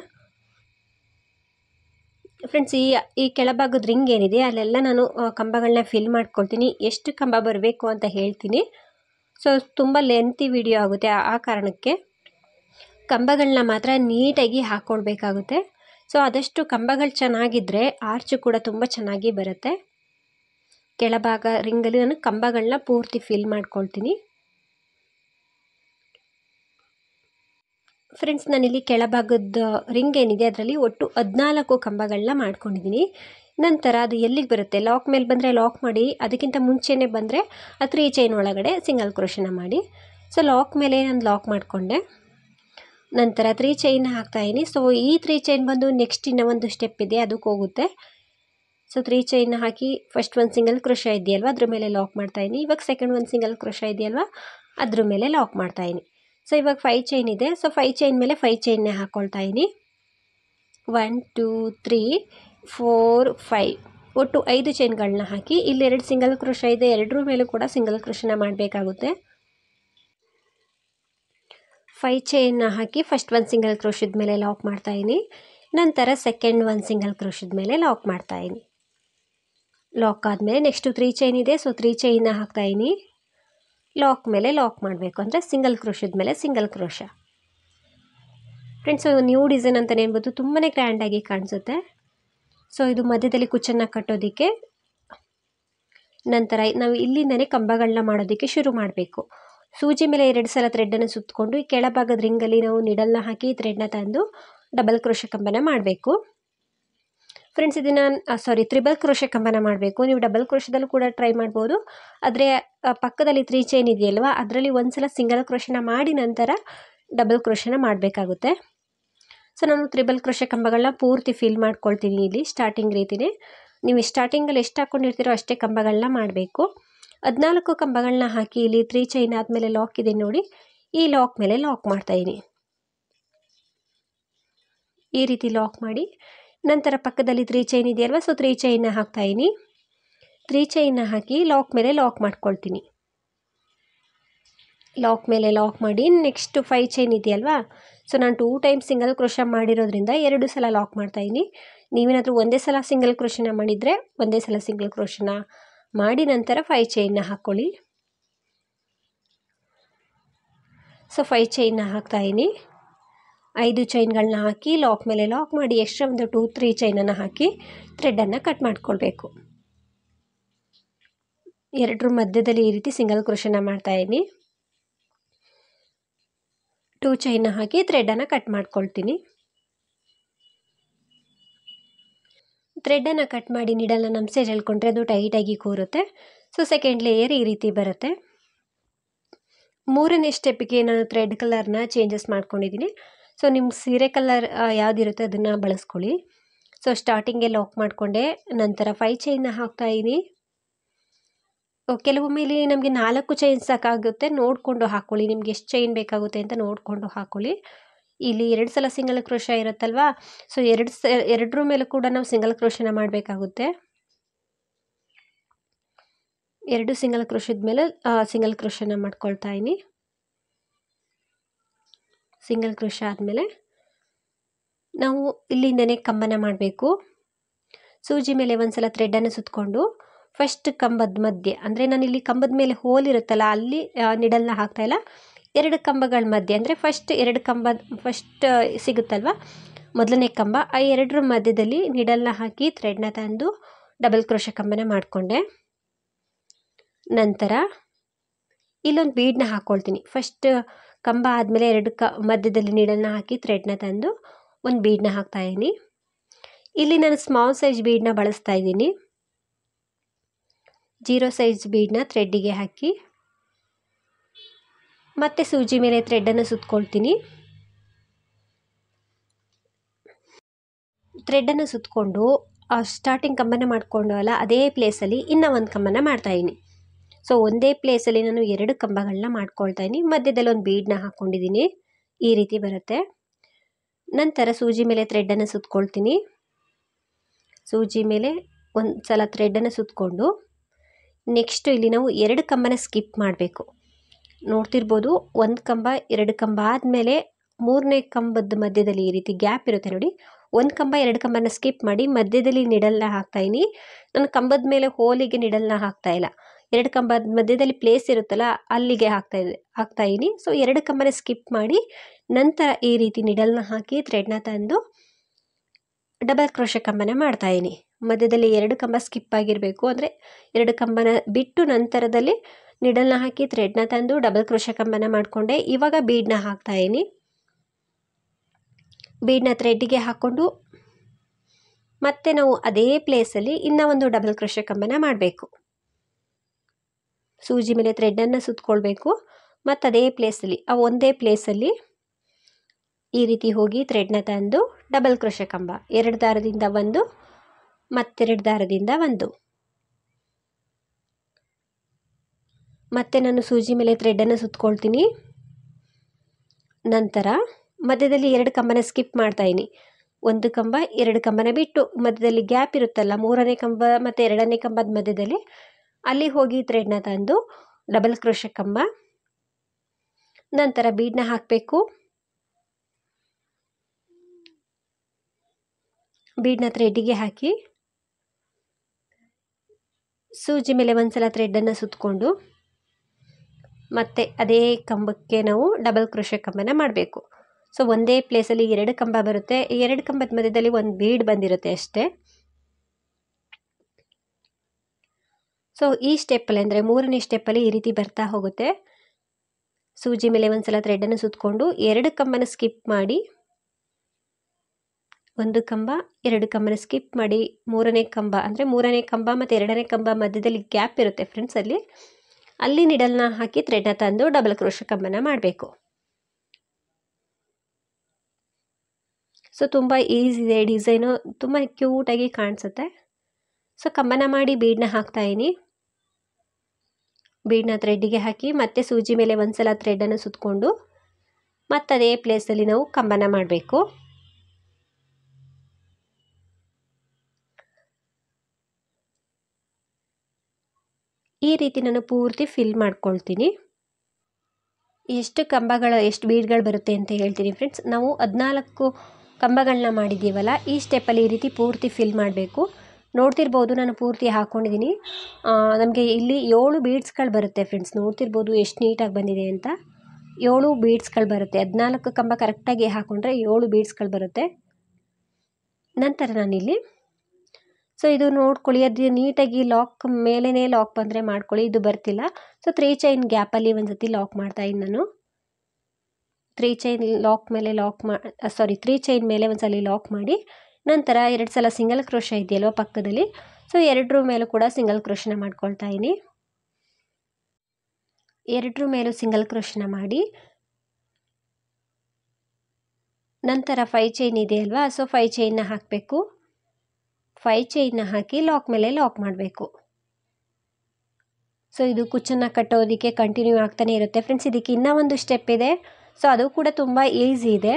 S1: ಫ್ರೆಂಡ್ಸ್, ಈ ಕೆಳಭಾಗದ ರಿಂಗ್ ಏನಿದೆ ಅಲ್ಲೆಲ್ಲ ನಾನು ಕಂಬಗಳನ್ನ ಫಿಲ್ ಮಾಡ್ಕೊಳ್ತೀನಿ. ಎಷ್ಟು ಕಂಬ ಬರಬೇಕು ಅಂತ ಹೇಳ್ತೀನಿ. ಸೊ ತುಂಬ ಲೆಂತಿ ವಿಡಿಯೋ ಆಗುತ್ತೆ, ಆ ಕಾರಣಕ್ಕೆ ಕಂಬಗಳನ್ನ ಮಾತ್ರ ನೀಟಾಗಿ ಹಾಕ್ಕೊಳ್ಬೇಕಾಗುತ್ತೆ. ಸೊ ಆದಷ್ಟು ಕಂಬಗಳು ಚೆನ್ನಾಗಿದ್ದರೆ ಆರ್ಚು ಕೂಡ ತುಂಬ ಚೆನ್ನಾಗಿ ಬರುತ್ತೆ. ಕೆಳಭಾಗ ರಿಂಗಲ್ಲಿ ನಾನು ಕಂಬಗಳನ್ನ ಪೂರ್ತಿ ಫಿಲ್ ಮಾಡ್ಕೊಳ್ತೀನಿ. ಫ್ರೆಂಡ್ಸ್, ನಾನಿಲ್ಲಿ ಕೆಳಭಾಗದ ರಿಂಗ್ ಏನಿದೆ ಅದರಲ್ಲಿ ಒಟ್ಟು 14 ಕಂಬಗಳನ್ನ ಮಾಡ್ಕೊಂಡಿದ್ದೀನಿ. ನಂತರ ಅದು ಎಲ್ಲಿಗೆ ಬರುತ್ತೆ, ಲಾಕ್ ಮೇಲೆ ಬಂದರೆ ಲಾಕ್ ಮಾಡಿ, ಅದಕ್ಕಿಂತ ಮುಂಚೆನೇ ಬಂದರೆ ಆ 3 ಚೈನ್ ಒಳಗಡೆ ಸಿಂಗಲ್ ಕ್ರೋಶನ ಮಾಡಿ. ಸೊ ಲಾಕ್ ಮೇಲೆ ನಾನು ಲಾಕ್ ಮಾಡಿಕೊಂಡೆ. ನಂತರ 3 ಚೈನ್ ಹಾಕ್ತಾಯಿದ್ದೀನಿ. ಸೊ ಈ 3 ಚೈನ್ ಬಂದು ನೆಕ್ಸ್ಟ್ ಇನ್ನೂ ಒಂದು ಸ್ಟೆಪ್ ಇದೆ, ಅದಕ್ಕೆ ಹೋಗುತ್ತೆ. ಸೊ 3 ಚೈನ್ ಹಾಕಿ ಫಸ್ಟ್ ಒಂದು ಸಿಂಗಲ್ ಕ್ರೋಶ ಇದೆಯಲ್ವ ಅದ್ರ ಮೇಲೆ ಲಾಕ್ ಮಾಡ್ತಾಯಿದ್ದೀನಿ. ಇವಾಗ ಸೆಕೆಂಡ್ ಒಂದು ಸಿಂಗಲ್ ಕ್ರೋಶ ಇದೆಯಲ್ವ ಅದ್ರ ಮೇಲೆ ಲಾಕ್ ಮಾಡ್ತಾಯಿದ್ದೀನಿ. ಸೊ ಇವಾಗ 5 ಚೈನ್ ಇದೆ. ಸೊ 5 ಚೈನ್ ಮೇಲೆ 5 ಚೈನ್ನೇ ಹಾಕ್ಕೊಳ್ತಾಯಿದ್ದೀನಿ. 1 2 3 4 5 ಒಟ್ಟು 5 ಚೈನ್ಗಳನ್ನ ಹಾಕಿ ಇಲ್ಲಿ 2 ಸಿಂಗಲ್ ಕ್ರೋಶ ಇದೆ, ಎರಡರ ಮೇಲೂ ಕೂಡ ಸಿಂಗಲ್ ಕ್ರೋಶನ ಮಾಡಬೇಕಾಗುತ್ತೆ. 5 ಚೈನ್ನ ಹಾಕಿ ಫಸ್ಟ್ ಒಂದು ಸಿಂಗಲ್ ಕ್ರೋಶದ ಮೇಲೆ ಲಾಕ್ ಮಾಡ್ತಾಯಿದ್ದೀನಿ. ನಂತರ ಸೆಕೆಂಡ್ ಒಂದು ಸಿಂಗಲ್ ಕ್ರೋಶದ ಮೇಲೆ ಲಾಕ್ ಮಾಡ್ತಾಯಿದ್ದೀನಿ. ಲಾಕ್ ಆದಮೇಲೆ ನೆಕ್ಸ್ಟು 3 ಚೈನ್ ಇದೆ. ಸೊ 3 ಚೈನ್ನ ಹಾಕ್ತಾಯಿದ್ದೀನಿ. ಲಾಕ್ ಮೇಲೆ ಲಾಕ್ ಮಾಡಬೇಕು, ಅಂದರೆ ಸಿಂಗಲ್ ಕ್ರೋಶದ ಮೇಲೆ single crochet. Friends, new design ಅಂತಲೇ ಹೇಳ್ಬೋದು, ತುಂಬಾ ಗ್ರ್ಯಾಂಡಾಗಿ ಕಾಣಿಸುತ್ತೆ. ಸೊ ಇದು ಮಧ್ಯದಲ್ಲಿ ಕುಚ್ಚನ್ನು ಕಟ್ಟೋದಕ್ಕೆ. ನಂತರ ನಾವು ಇಲ್ಲಿಂದನೇ ಕಂಬಗಳನ್ನ ಮಾಡೋದಕ್ಕೆ ಶುರು ಮಾಡಬೇಕು. ಸೂಜಿ ಮೇಲೆ 2 ಸಲ ಥ್ರೆಡನ್ನು ಸುತ್ತಕೊಂಡು ಈ ಕೆಳಭಾಗದ ರಿಂಗಲ್ಲಿ ನಾವು ನಿಡಲ್ನ ಹಾಕಿ ಥ್ರೆಡ್ನ ತಂದು ಡಬಲ್ ಕ್ರೋಶೆ ಕಂಬನ ಮಾಡಬೇಕು. ಫ್ರೆಂಡ್ಸ್, ಇದನ್ನು ತ್ರಿಬಲ್ ಕ್ರೋಶೆ ಕಂಬನ ಮಾಡಬೇಕು. ನೀವು ಡಬಲ್ ಕ್ರೋಶದಲ್ಲೂ ಕೂಡ ಟ್ರೈ ಮಾಡ್ಬೋದು, ಆದರೆ ಪಕ್ಕದಲ್ಲಿ 3 ಚೈನ್ ಇದೆಯಲ್ವ ಅದರಲ್ಲಿ ಒಂದು ಸಲ ಸಿಂಗಲ್ ಕ್ರೋಶನ ಮಾಡಿ ನಂತರ ಡಬಲ್ ಕ್ರೋಶನ ಮಾಡಬೇಕಾಗುತ್ತೆ. ಸೊ ನಾನು ತ್ರಿಬಲ್ ಕ್ರೋಶೆ ಕಂಬಗಳನ್ನ ಪೂರ್ತಿ ಫಿಲ್ ಮಾಡ್ಕೊಳ್ತೀನಿ. ಇಲ್ಲಿ ಸ್ಟಾರ್ಟಿಂಗ್ ರೀತಿಯೇ ನೀವು ಸ್ಟಾರ್ಟಿಂಗಲ್ಲಿ ಎಷ್ಟು ಹಾಕ್ಕೊಂಡಿರ್ತೀರೋ ಅಷ್ಟೇ ಕಂಬಗಳನ್ನ ಮಾಡಬೇಕು. 14 ಕಂಬಗಳನ್ನ ಹಾಕಿ ಇಲ್ಲಿ 3 ಚೈನ್ ಆದಮೇಲೆ ಲಾಕ್ ಇದೆ ನೋಡಿ, ಈ ಲಾಕ್ ಮೇಲೆ ಲಾಕ್ ಮಾಡ್ತಾಯಿದ್ದೀನಿ. ಈ ರೀತಿ ಲಾಕ್ ಮಾಡಿ ನಂತರ ಪಕ್ಕದಲ್ಲಿ 3 ಚೈನ್ ಇದೆಯಲ್ವ, ಸೊ 3 ಚೈನ್ನ ಹಾಕ್ತಾಯಿದ್ದೀನಿ. 3 ಚೈನ್ನ ಹಾಕಿ ಲಾಕ್ ಮೇಲೆ ಲಾಕ್ ಮಾಡ್ಕೊಳ್ತೀನಿ. ಲಾಕ್ ಮೇಲೆ ಲಾಕ್ ಮಾಡಿ ನೆಕ್ಸ್ಟ್ 5 ಚೈನ್ ಇದೆಯಲ್ವಾ, ಸೊ ನಾನು 2 ಟೈಮ್ಸ್ ಸಿಂಗಲ್ ಕ್ರೋಶ ಮಾಡಿರೋದ್ರಿಂದ 2 ಸಲ ಲಾಕ್ ಮಾಡ್ತಾಯಿದ್ದೀನಿ. ನೀವೇನಾದರೂ ಒಂದೇ ಸಲ ಸಿಂಗಲ್ ಕ್ರೋಶನ ಮಾಡಿದರೆ ಒಂದೇ ಸಲ ಸಿಂಗಲ್ ಕ್ರೋಶನ ಮಾಡಿ ನಂತರ 5 ಚೈನ್ನ ಹಾಕ್ಕೊಳ್ಳಿ. ಸೊ 5 ಚೈನ್ನ ಹಾಕ್ತಾಯಿದ್ದೀನಿ. 5 ಚೈನ್ಗಳನ್ನ ಹಾಕಿ ಲಾಕ್ ಮೇಲೆ ಲಾಕ್ ಮಾಡಿ ಎಕ್ಸ್ಟ್ರಾ ಒಂದು 2-3 ಚೈನನ್ನು ಹಾಕಿ ಥ್ರೆಡನ್ನು ಕಟ್ ಮಾಡ್ಕೊಳ್ಬೇಕು. ಎರಡರ ಮಧ್ಯದಲ್ಲಿ ಈ ರೀತಿ ಸಿಂಗಲ್ ಕ್ರೋಶನ ಮಾಡ್ತಾಯಿದ್ದೀನಿ. 2 ಚೈನ್ನ ಹಾಕಿ ಥ್ರೆಡನ್ನು ಕಟ್ ಮಾಡ್ಕೊಳ್ತೀನಿ. ಥ್ರೆಡ್ಡನ್ನು ಕಟ್ ಮಾಡಿ ನೀಡಲ್ನ ನಮ್ಮ ಸೈಡ್ ಎಳ್ಕೊಂಡ್ರೆ ಅದು ಟೈಟಾಗಿ ಕೂರುತ್ತೆ. ಸೊ ಸೆಕೆಂಡ್ ಲೇಯರ್ ಈ ರೀತಿ ಬರುತ್ತೆ. ಮೂರನೇ ಸ್ಟೆಪ್ಪಿಗೆ ನಾನು ಥ್ರೆಡ್ ಕಲರ್ನ ಚೇಂಜಸ್ ಮಾಡ್ಕೊಂಡಿದ್ದೀನಿ. ಸೊ ನಿಮ್ಮ ಸೀರೆ ಕಲರ್ ಯಾವುದಿರುತ್ತೆ ಅದನ್ನು ಬಳಸ್ಕೊಳ್ಳಿ. ಸೊ ಸ್ಟಾರ್ಟಿಂಗ್ಗೆ ಲಾಕ್ ಮಾಡಿಕೊಂಡೆ, ನಂತರ 5 ಚೈನ್ನ ಹಾಕ್ತಾಯಿದ್ದೀನಿ. ಕೆಲವೊಮ್ಮೆ ಇಲ್ಲಿ ನಮಗೆ 4 ಚೈನ್ ಸಾಕಾಗುತ್ತೆ, ನೋಡಿಕೊಂಡು ಹಾಕ್ಕೊಳ್ಳಿ. ನಿಮ್ಗೆ ಎಷ್ಟು ಚೈನ್ ಬೇಕಾಗುತ್ತೆ ಅಂತ ನೋಡಿಕೊಂಡು ಹಾಕ್ಕೊಳ್ಳಿ. ಇಲ್ಲಿ 2 ಸಲ ಸಿಂಗಲ್ ಕ್ರೋಶೆ ಇರುತ್ತಲ್ವಾ, ಸೊ ಎರಡರ ಮೇಲೂ ಕೂಡ ನಾವು ಸಿಂಗಲ್ ಕ್ರೋಶೆನ ಮಾಡಬೇಕಾಗುತ್ತೆ. 2 ಸಿಂಗಲ್ ಕ್ರೋಶದ ಮೇಲೆ ಸಿಂಗಲ್ ಕ್ರೋಶೆನ ಮಾಡ್ಕೊಳ್ತಾ ಇದ್ದೀನಿ. ಸಿಂಗಲ್ ಕ್ರೋಶೆ ಆದಮೇಲೆ ನಾವು ಇಲ್ಲಿಂದನೇ ಕಂಬನ ಮಾಡಬೇಕು. ಸೂಜಿ ಮೇಲೆ ಒಂದು ಸಲ ಥ್ರೆಡನ್ನು ಸುತ್ತಕೊಂಡು ಫಸ್ಟ್ ಕಂಬದ ಮಧ್ಯೆ, ಅಂದರೆ ನಾನಿಲ್ಲಿ ಕಂಬದ ಮೇಲೆ ಹೋಲ್ ಇರುತ್ತಲ್ಲ ಅಲ್ಲಿ ನಿಡಲ್ನ ಹಾಕ್ತಾಯಿಲ್ಲ, 2 ಕಂಬಗಳ ಮಧ್ಯೆ, ಅಂದರೆ ಫಸ್ಟ್ 2 ಕಂಬ ಫಸ್ಟ್ ಸಿಗುತ್ತಲ್ವ ಮೊದಲನೇ ಕಂಬ, ಆ 2 ಮಧ್ಯದಲ್ಲಿ ನಿಡಲ್ನ ಹಾಕಿ ಥ್ರೆಡ್ನ ತಂದು ಡಬಲ್ ಕ್ರೋಶೆ ಕಂಬನ ಮಾಡಿಕೊಂಡೆ. ನಂತರ ಇಲ್ಲೊಂದು ಬೀಡನ್ನ ಹಾಕ್ಕೊಳ್ತೀನಿ. ಫಸ್ಟ್ ಕಂಬ ಆದಮೇಲೆ 2 ಮಧ್ಯದಲ್ಲಿ ನೀಡಲ್ನ ಹಾಕಿ ಥ್ರೆಡ್ನ ತಂದು ಒಂದು ಬೀಡನ್ನ ಹಾಕ್ತಾಯಿದ್ದೀನಿ. ಇಲ್ಲಿ ನಾನು ಸ್ಮಾಲ್ ಸೈಜ್ ಬೀಡನ್ನ ಬಳಸ್ತಾ ಇದ್ದೀನಿ. 0 ಸೈಜ್ ಬೀಡನ್ನ ಥ್ರೆಡ್ಡಿಗೆ ಹಾಕಿ ಮತ್ತೆ ಸೂಜಿ ಮೇಲೆ ಥ್ರೆಡ್ಡನ್ನು ಸುತ್ಕೊಳ್ತೀನಿ. ಥ್ರೆಡ್ಡನ್ನು ಸುತ್ತಕೊಂಡು ಸ್ಟಾರ್ಟಿಂಗ್ ಕಂಬನ ಮಾಡಿಕೊಂಡು ಅಲ್ಲ ಅದೇ ಪ್ಲೇಸಲ್ಲಿ ಇನ್ನೂ ಒಂದು ಕಂಬನ ಮಾಡ್ತಾಯಿದ್ದೀನಿ. ಸೊ ಒಂದೇ ಪ್ಲೇಸಲ್ಲಿ ನಾನು 2 ಕಂಬಗಳನ್ನ ಮಾಡ್ಕೊಳ್ತಾ ಇದ್ದೀನಿ. ಮಧ್ಯದಲ್ಲಿ ಒಂದು ಬೀಡನ್ನ ಹಾಕ್ಕೊಂಡಿದ್ದೀನಿ, ಈ ರೀತಿ ಬರುತ್ತೆ. ನಂತರ ಸೂಜಿ ಮೇಲೆ ಥ್ರೆಡ್ಡನ್ನು ಸುತ್ಕೊಳ್ತೀನಿ. ಸೂಜಿ ಮೇಲೆ ಒಂದು ಸಲ ಥ್ರೆಡ್ಡನ್ನು ಸುತ್ತಕೊಂಡು ನೆಕ್ಸ್ಟು ಇಲ್ಲಿ ನಾವು 2 ಕಂಬನ ಸ್ಕಿಪ್ ಮಾಡಬೇಕು. ನೋಡ್ತಿರ್ಬೋದು, 1 ಕಂಬ 2 ಕಂಬ ಆದಮೇಲೆ 3ನೇ ಕಂಬದ ಮಧ್ಯದಲ್ಲಿ ಈ ರೀತಿ ಗ್ಯಾಪ್ ಇರುತ್ತೆ ನೋಡಿ, 1 ಕಂಬ 2 ಕಂಬನ ಸ್ಕಿಪ್ ಮಾಡಿ ಮಧ್ಯದಲ್ಲಿ ನಿಡಲ್ನ ಹಾಕ್ತಾಯಿದ್ದೀನಿ. ನಾನು ಕಂಬದ ಮೇಲೆ ಹೋಲಿಗೆ ನಿಡಲ್ನ ಹಾಕ್ತಾಯಿಲ್ಲ, 2 ಕಂಬದ ಮಧ್ಯದಲ್ಲಿ ಪ್ಲೇಸ್ ಇರುತ್ತಲ್ಲ ಅಲ್ಲಿಗೆ ಹಾಕ್ತಾಯಿದ್ದೀನಿ. ಸೊ 2 ಕಂಬನ ಸ್ಕಿಪ್ ಮಾಡಿ ನಂತರ ಈ ರೀತಿ ನಿಡಲ್ನ ಹಾಕಿ ಥ್ರೆಡ್ನ ತಂದು ಡಬಲ್ ಕ್ರೋಶೆ ಕಂಬನ ಮಾಡ್ತಾಯಿದ್ದೀನಿ. ಮಧ್ಯದಲ್ಲಿ 2 ಕಂಬ ಸ್ಕಿಪ್ ಆಗಿರಬೇಕು, ಅಂದರೆ 2 ಕಂಬನ ಬಿಟ್ಟು ನಂತರದಲ್ಲಿ ನಿಡಲ್ನ ಹಾಕಿ ಥ್ರೆಡ್ನ ತಂದು ಡಬಲ್ ಕ್ರೋಶೆ ಕಂಬನ ಮಾಡಿಕೊಂಡೆ. ಇವಾಗ ಬೀಡನ್ನ ಹಾಕ್ತಾಯಿದ್ದೀನಿ. ಬೀಡನ್ನ ಥ್ರೆಡ್ಡಿಗೆ ಹಾಕ್ಕೊಂಡು ಮತ್ತೆ ನಾವು ಅದೇ ಪ್ಲೇಸಲ್ಲಿ ಇನ್ನೂ ಒಂದು ಡಬಲ್ ಕ್ರೋಶೆ ಕಂಬನ ಮಾಡಬೇಕು. ಸೂಜಿ ಮೇಲೆ ಥ್ರೆಡ್ಡನ್ನು ಸುತ್ತಕೊಳ್ಬೇಕು ಮತ್ತು ಅದೇ ಪ್ಲೇಸಲ್ಲಿ ಒಂದೇ ಪ್ಲೇಸಲ್ಲಿ ಈ ರೀತಿ ಹೋಗಿ ಥ್ರೆಡ್ನ ತಂದು ಡಬಲ್ ಕ್ರೋಶೆ ಕಂಬ, 2 ದಾರದಿಂದ 1 ಮತ್ತೆರಡು ದಾರದಿಂದ 1. ಮತ್ತೆ ನಾನು ಸೂಜಿ ಮೇಲೆ ಥ್ರೆಡ್ಡನ್ನು ಸುತ್ತಕೊಳ್ತೀನಿ. ನಂತರ ಮಧ್ಯದಲ್ಲಿ 2 ಕಂಬನ ಸ್ಕಿಪ್ ಮಾಡ್ತಾಯಿದ್ದೀನಿ. 1 ಕಂಬ 2 ಕಂಬನ ಬಿಟ್ಟು ಮಧ್ಯದಲ್ಲಿ ಗ್ಯಾಪ್ ಇರುತ್ತಲ್ಲ 3ನೇ ಕಂಬ ಮತ್ತು 2ನೇ ಕಂಬದ ಮಧ್ಯದಲ್ಲಿ ಅಲ್ಲಿ ಹೋಗಿ ಥ್ರೆಡ್ನ ತಂದು ಡಬಲ್ ಕ್ರೋಶೆ ಕಂಬ. ನಂತರ ಬೀಡನ್ನ ಹಾಕಬೇಕು. ಬೀಡನ್ನ ಥ್ರೆಡ್ಡಿಗೆ ಹಾಕಿ ಸೂಜಿ ಮೇಲೆ ಒಂದು ಸಲ ಥ್ರೆಡ್ಡನ್ನು ಸುತ್ತಕೊಂಡು ಮತ್ತೆ ಅದೇ ಕಂಬಕ್ಕೆ ನಾವು ಡಬಲ್ ಕ್ರೋಶೆ ಕಂಬನ ಮಾಡಬೇಕು. ಸೊ ಒಂದೇ ಪ್ಲೇಸಲ್ಲಿ 2 ಕಂಬ ಬರುತ್ತೆ, 2 ಕಂಬದ ಮಧ್ಯದಲ್ಲಿ ಒಂದು ಬೀಡ್ ಬಂದಿರುತ್ತೆ ಅಷ್ಟೇ. ಸೊ ಈ ಸ್ಟೆಪ್ಪಲ್ಲಿ ಅಂದರೆ 3ನೇ ಸ್ಟೆಪ್ಪಲ್ಲಿ ಈ ರೀತಿ ಬರ್ತಾ ಹೋಗುತ್ತೆ. ಸೂಜಿ ಮೇಲೆ ಒಂದು ಸಲ ಥ್ರೆಡ್ಡನ್ನು ಸುತ್ತಕೊಂಡು 2 ಕಂಬನ ಸ್ಕಿಪ್ ಮಾಡಿ, 1 ಕಂಬ 2 ಕಂಬನ ಸ್ಕಿಪ್ ಮಾಡಿ 3ನೇ ಕಂಬ, ಅಂದರೆ 3ನೇ ಕಂಬ ಮತ್ತು 2ನೇ ಕಂಬ ಮಧ್ಯದಲ್ಲಿ ಗ್ಯಾಪ್ ಇರುತ್ತೆ ಫ್ರೆಂಡ್ಸ್, ಅಲ್ಲಿ ನಿಡಲ್ನ ಹಾಕಿ ಥ್ರೆಡ್ನ ತಂದು ಡಬಲ್ ಕ್ರೋಶೆ ಕಂಬನ ಮಾಡಬೇಕು. ಸೊ ತುಂಬ ಈಸಿ ಇದೆ ಡಿಸೈನು, ತುಂಬ ಕ್ಯೂಟಾಗಿ ಕಾಣಿಸುತ್ತೆ. ಸೊ ಕಂಬನ ಮಾಡಿ ಬೀಡನ್ನ ಹಾಕ್ತಾಯಿದ್ದೀನಿ. ಬೀಡನ್ನ ಥ್ರೆಡ್ಡಿಗೆ ಹಾಕಿ ಮತ್ತೆ ಸೂಜಿ ಮೇಲೆ ಒಂದು ಸಲ ಥ್ರೆಡ್ಡನ್ನು ಸುತ್ತಕೊಂಡು ಮತ್ತು ಅದೇ ಪ್ಲೇಸಲ್ಲಿ ನಾವು ಕಂಬನ ಮಾಡಬೇಕು. ಈ ರೀತಿ ನಾನು ಪೂರ್ತಿ ಫಿಲ್ ಮಾಡ್ಕೊಳ್ತೀನಿ. ಎಷ್ಟು ಬೀಡ್ಗಳು ಬರುತ್ತೆ ಅಂತ ಹೇಳ್ತೀನಿ ಫ್ರೆಂಡ್ಸ್. ನಾವು 14 ಕಂಬಗಳನ್ನ ಮಾಡಿದ್ದೀವಲ್ಲ, ಈ ಸ್ಟೆಪ್ಪಲ್ಲಿ ಈ ರೀತಿ ಪೂರ್ತಿ ಫಿಲ್ ಮಾಡಬೇಕು. ನೋಡ್ತಿರ್ಬೋದು ನಾನು ಪೂರ್ತಿ ಹಾಕ್ಕೊಂಡಿದ್ದೀನಿ. ನಮಗೆ ಇಲ್ಲಿ 7 ಬೀಡ್ಸ್ಗಳು ಬರುತ್ತೆ ಫ್ರೆಂಡ್ಸ್, ನೋಡ್ತಿರ್ಬೋದು ಎಷ್ಟು ನೀಟಾಗಿ ಬಂದಿದೆ ಅಂತ. 7 ಬೀಡ್ಸ್ಗಳು ಬರುತ್ತೆ, 14 ಕಂಬ ಕರೆಕ್ಟಾಗಿ ಹಾಕ್ಕೊಂಡ್ರೆ 7 ಬೀಡ್ಸ್ಗಳು ಬರುತ್ತೆ. ನಂತರ ನಾನಿಲ್ಲಿ ಸೊ ಇದು ನೋಡ್ಕೊಳ್ಳಿ, ಅದು ನೀಟಾಗಿ ಲಾಕ್ ಮೇಲೇ ಲಾಕ್ ಬಂದರೆ ಮಾಡ್ಕೊಳ್ಳಿ, ಇದು ಬರ್ತಿಲ್ಲ. ಸೊ 3 ಚೈನ್ ಗ್ಯಾಪಲ್ಲಿ ಒಂದು ಸತಿ ಲಾಕ್ ಮಾಡ್ತಾಯಿದ್ದೀನಿ ನಾನು. 3 ಚೈನ್ ಮೇಲೆ ಒಂದು ಸಲ ಲಾಕ್ ಮಾಡಿ ನಂತರ 2 ಸಲ ಸಿಂಗಲ್ ಕ್ರೋಶೆ ಇದೆಯಲ್ವ ಪಕ್ಕದಲ್ಲಿ, ಸೊ ಎರಡರ ಮೇಲೂ ಕೂಡ ಸಿಂಗಲ್ ಕ್ರೋಶನ ಮಾಡ್ಕೊಳ್ತಾ ಇದ್ದೀನಿ. ಎರಡರ ಮೇಲೂ ಸಿಂಗಲ್ ಕ್ರೋಶನ ಮಾಡಿ ನಂತರ 5 ಚೈನ್ ಇದೆಯಲ್ವಾ, ಸೊ 5 ಚೈನ್ನ ಹಾಕಬೇಕು. 5 ಚೈನ್ನ ಹಾಕಿ ಲಾಕ್ ಮೇಲೆ ಲಾಕ್ ಮಾಡಬೇಕು. ಸೊ ಇದು ಕುಚ್ಚನ್ನು ಕಟ್ಟೋದಕ್ಕೆ ಕಂಟಿನ್ಯೂ ಆಗ್ತಾನೆ ಇರುತ್ತೆ ಫ್ರೆಂಡ್ಸ್. ಇದಕ್ಕೆ ಇನ್ನೂ ಒಂದು ಸ್ಟೆಪ್ ಇದೆ, ಸೊ ಅದು ಕೂಡ ತುಂಬ ಈಸಿ ಇದೆ.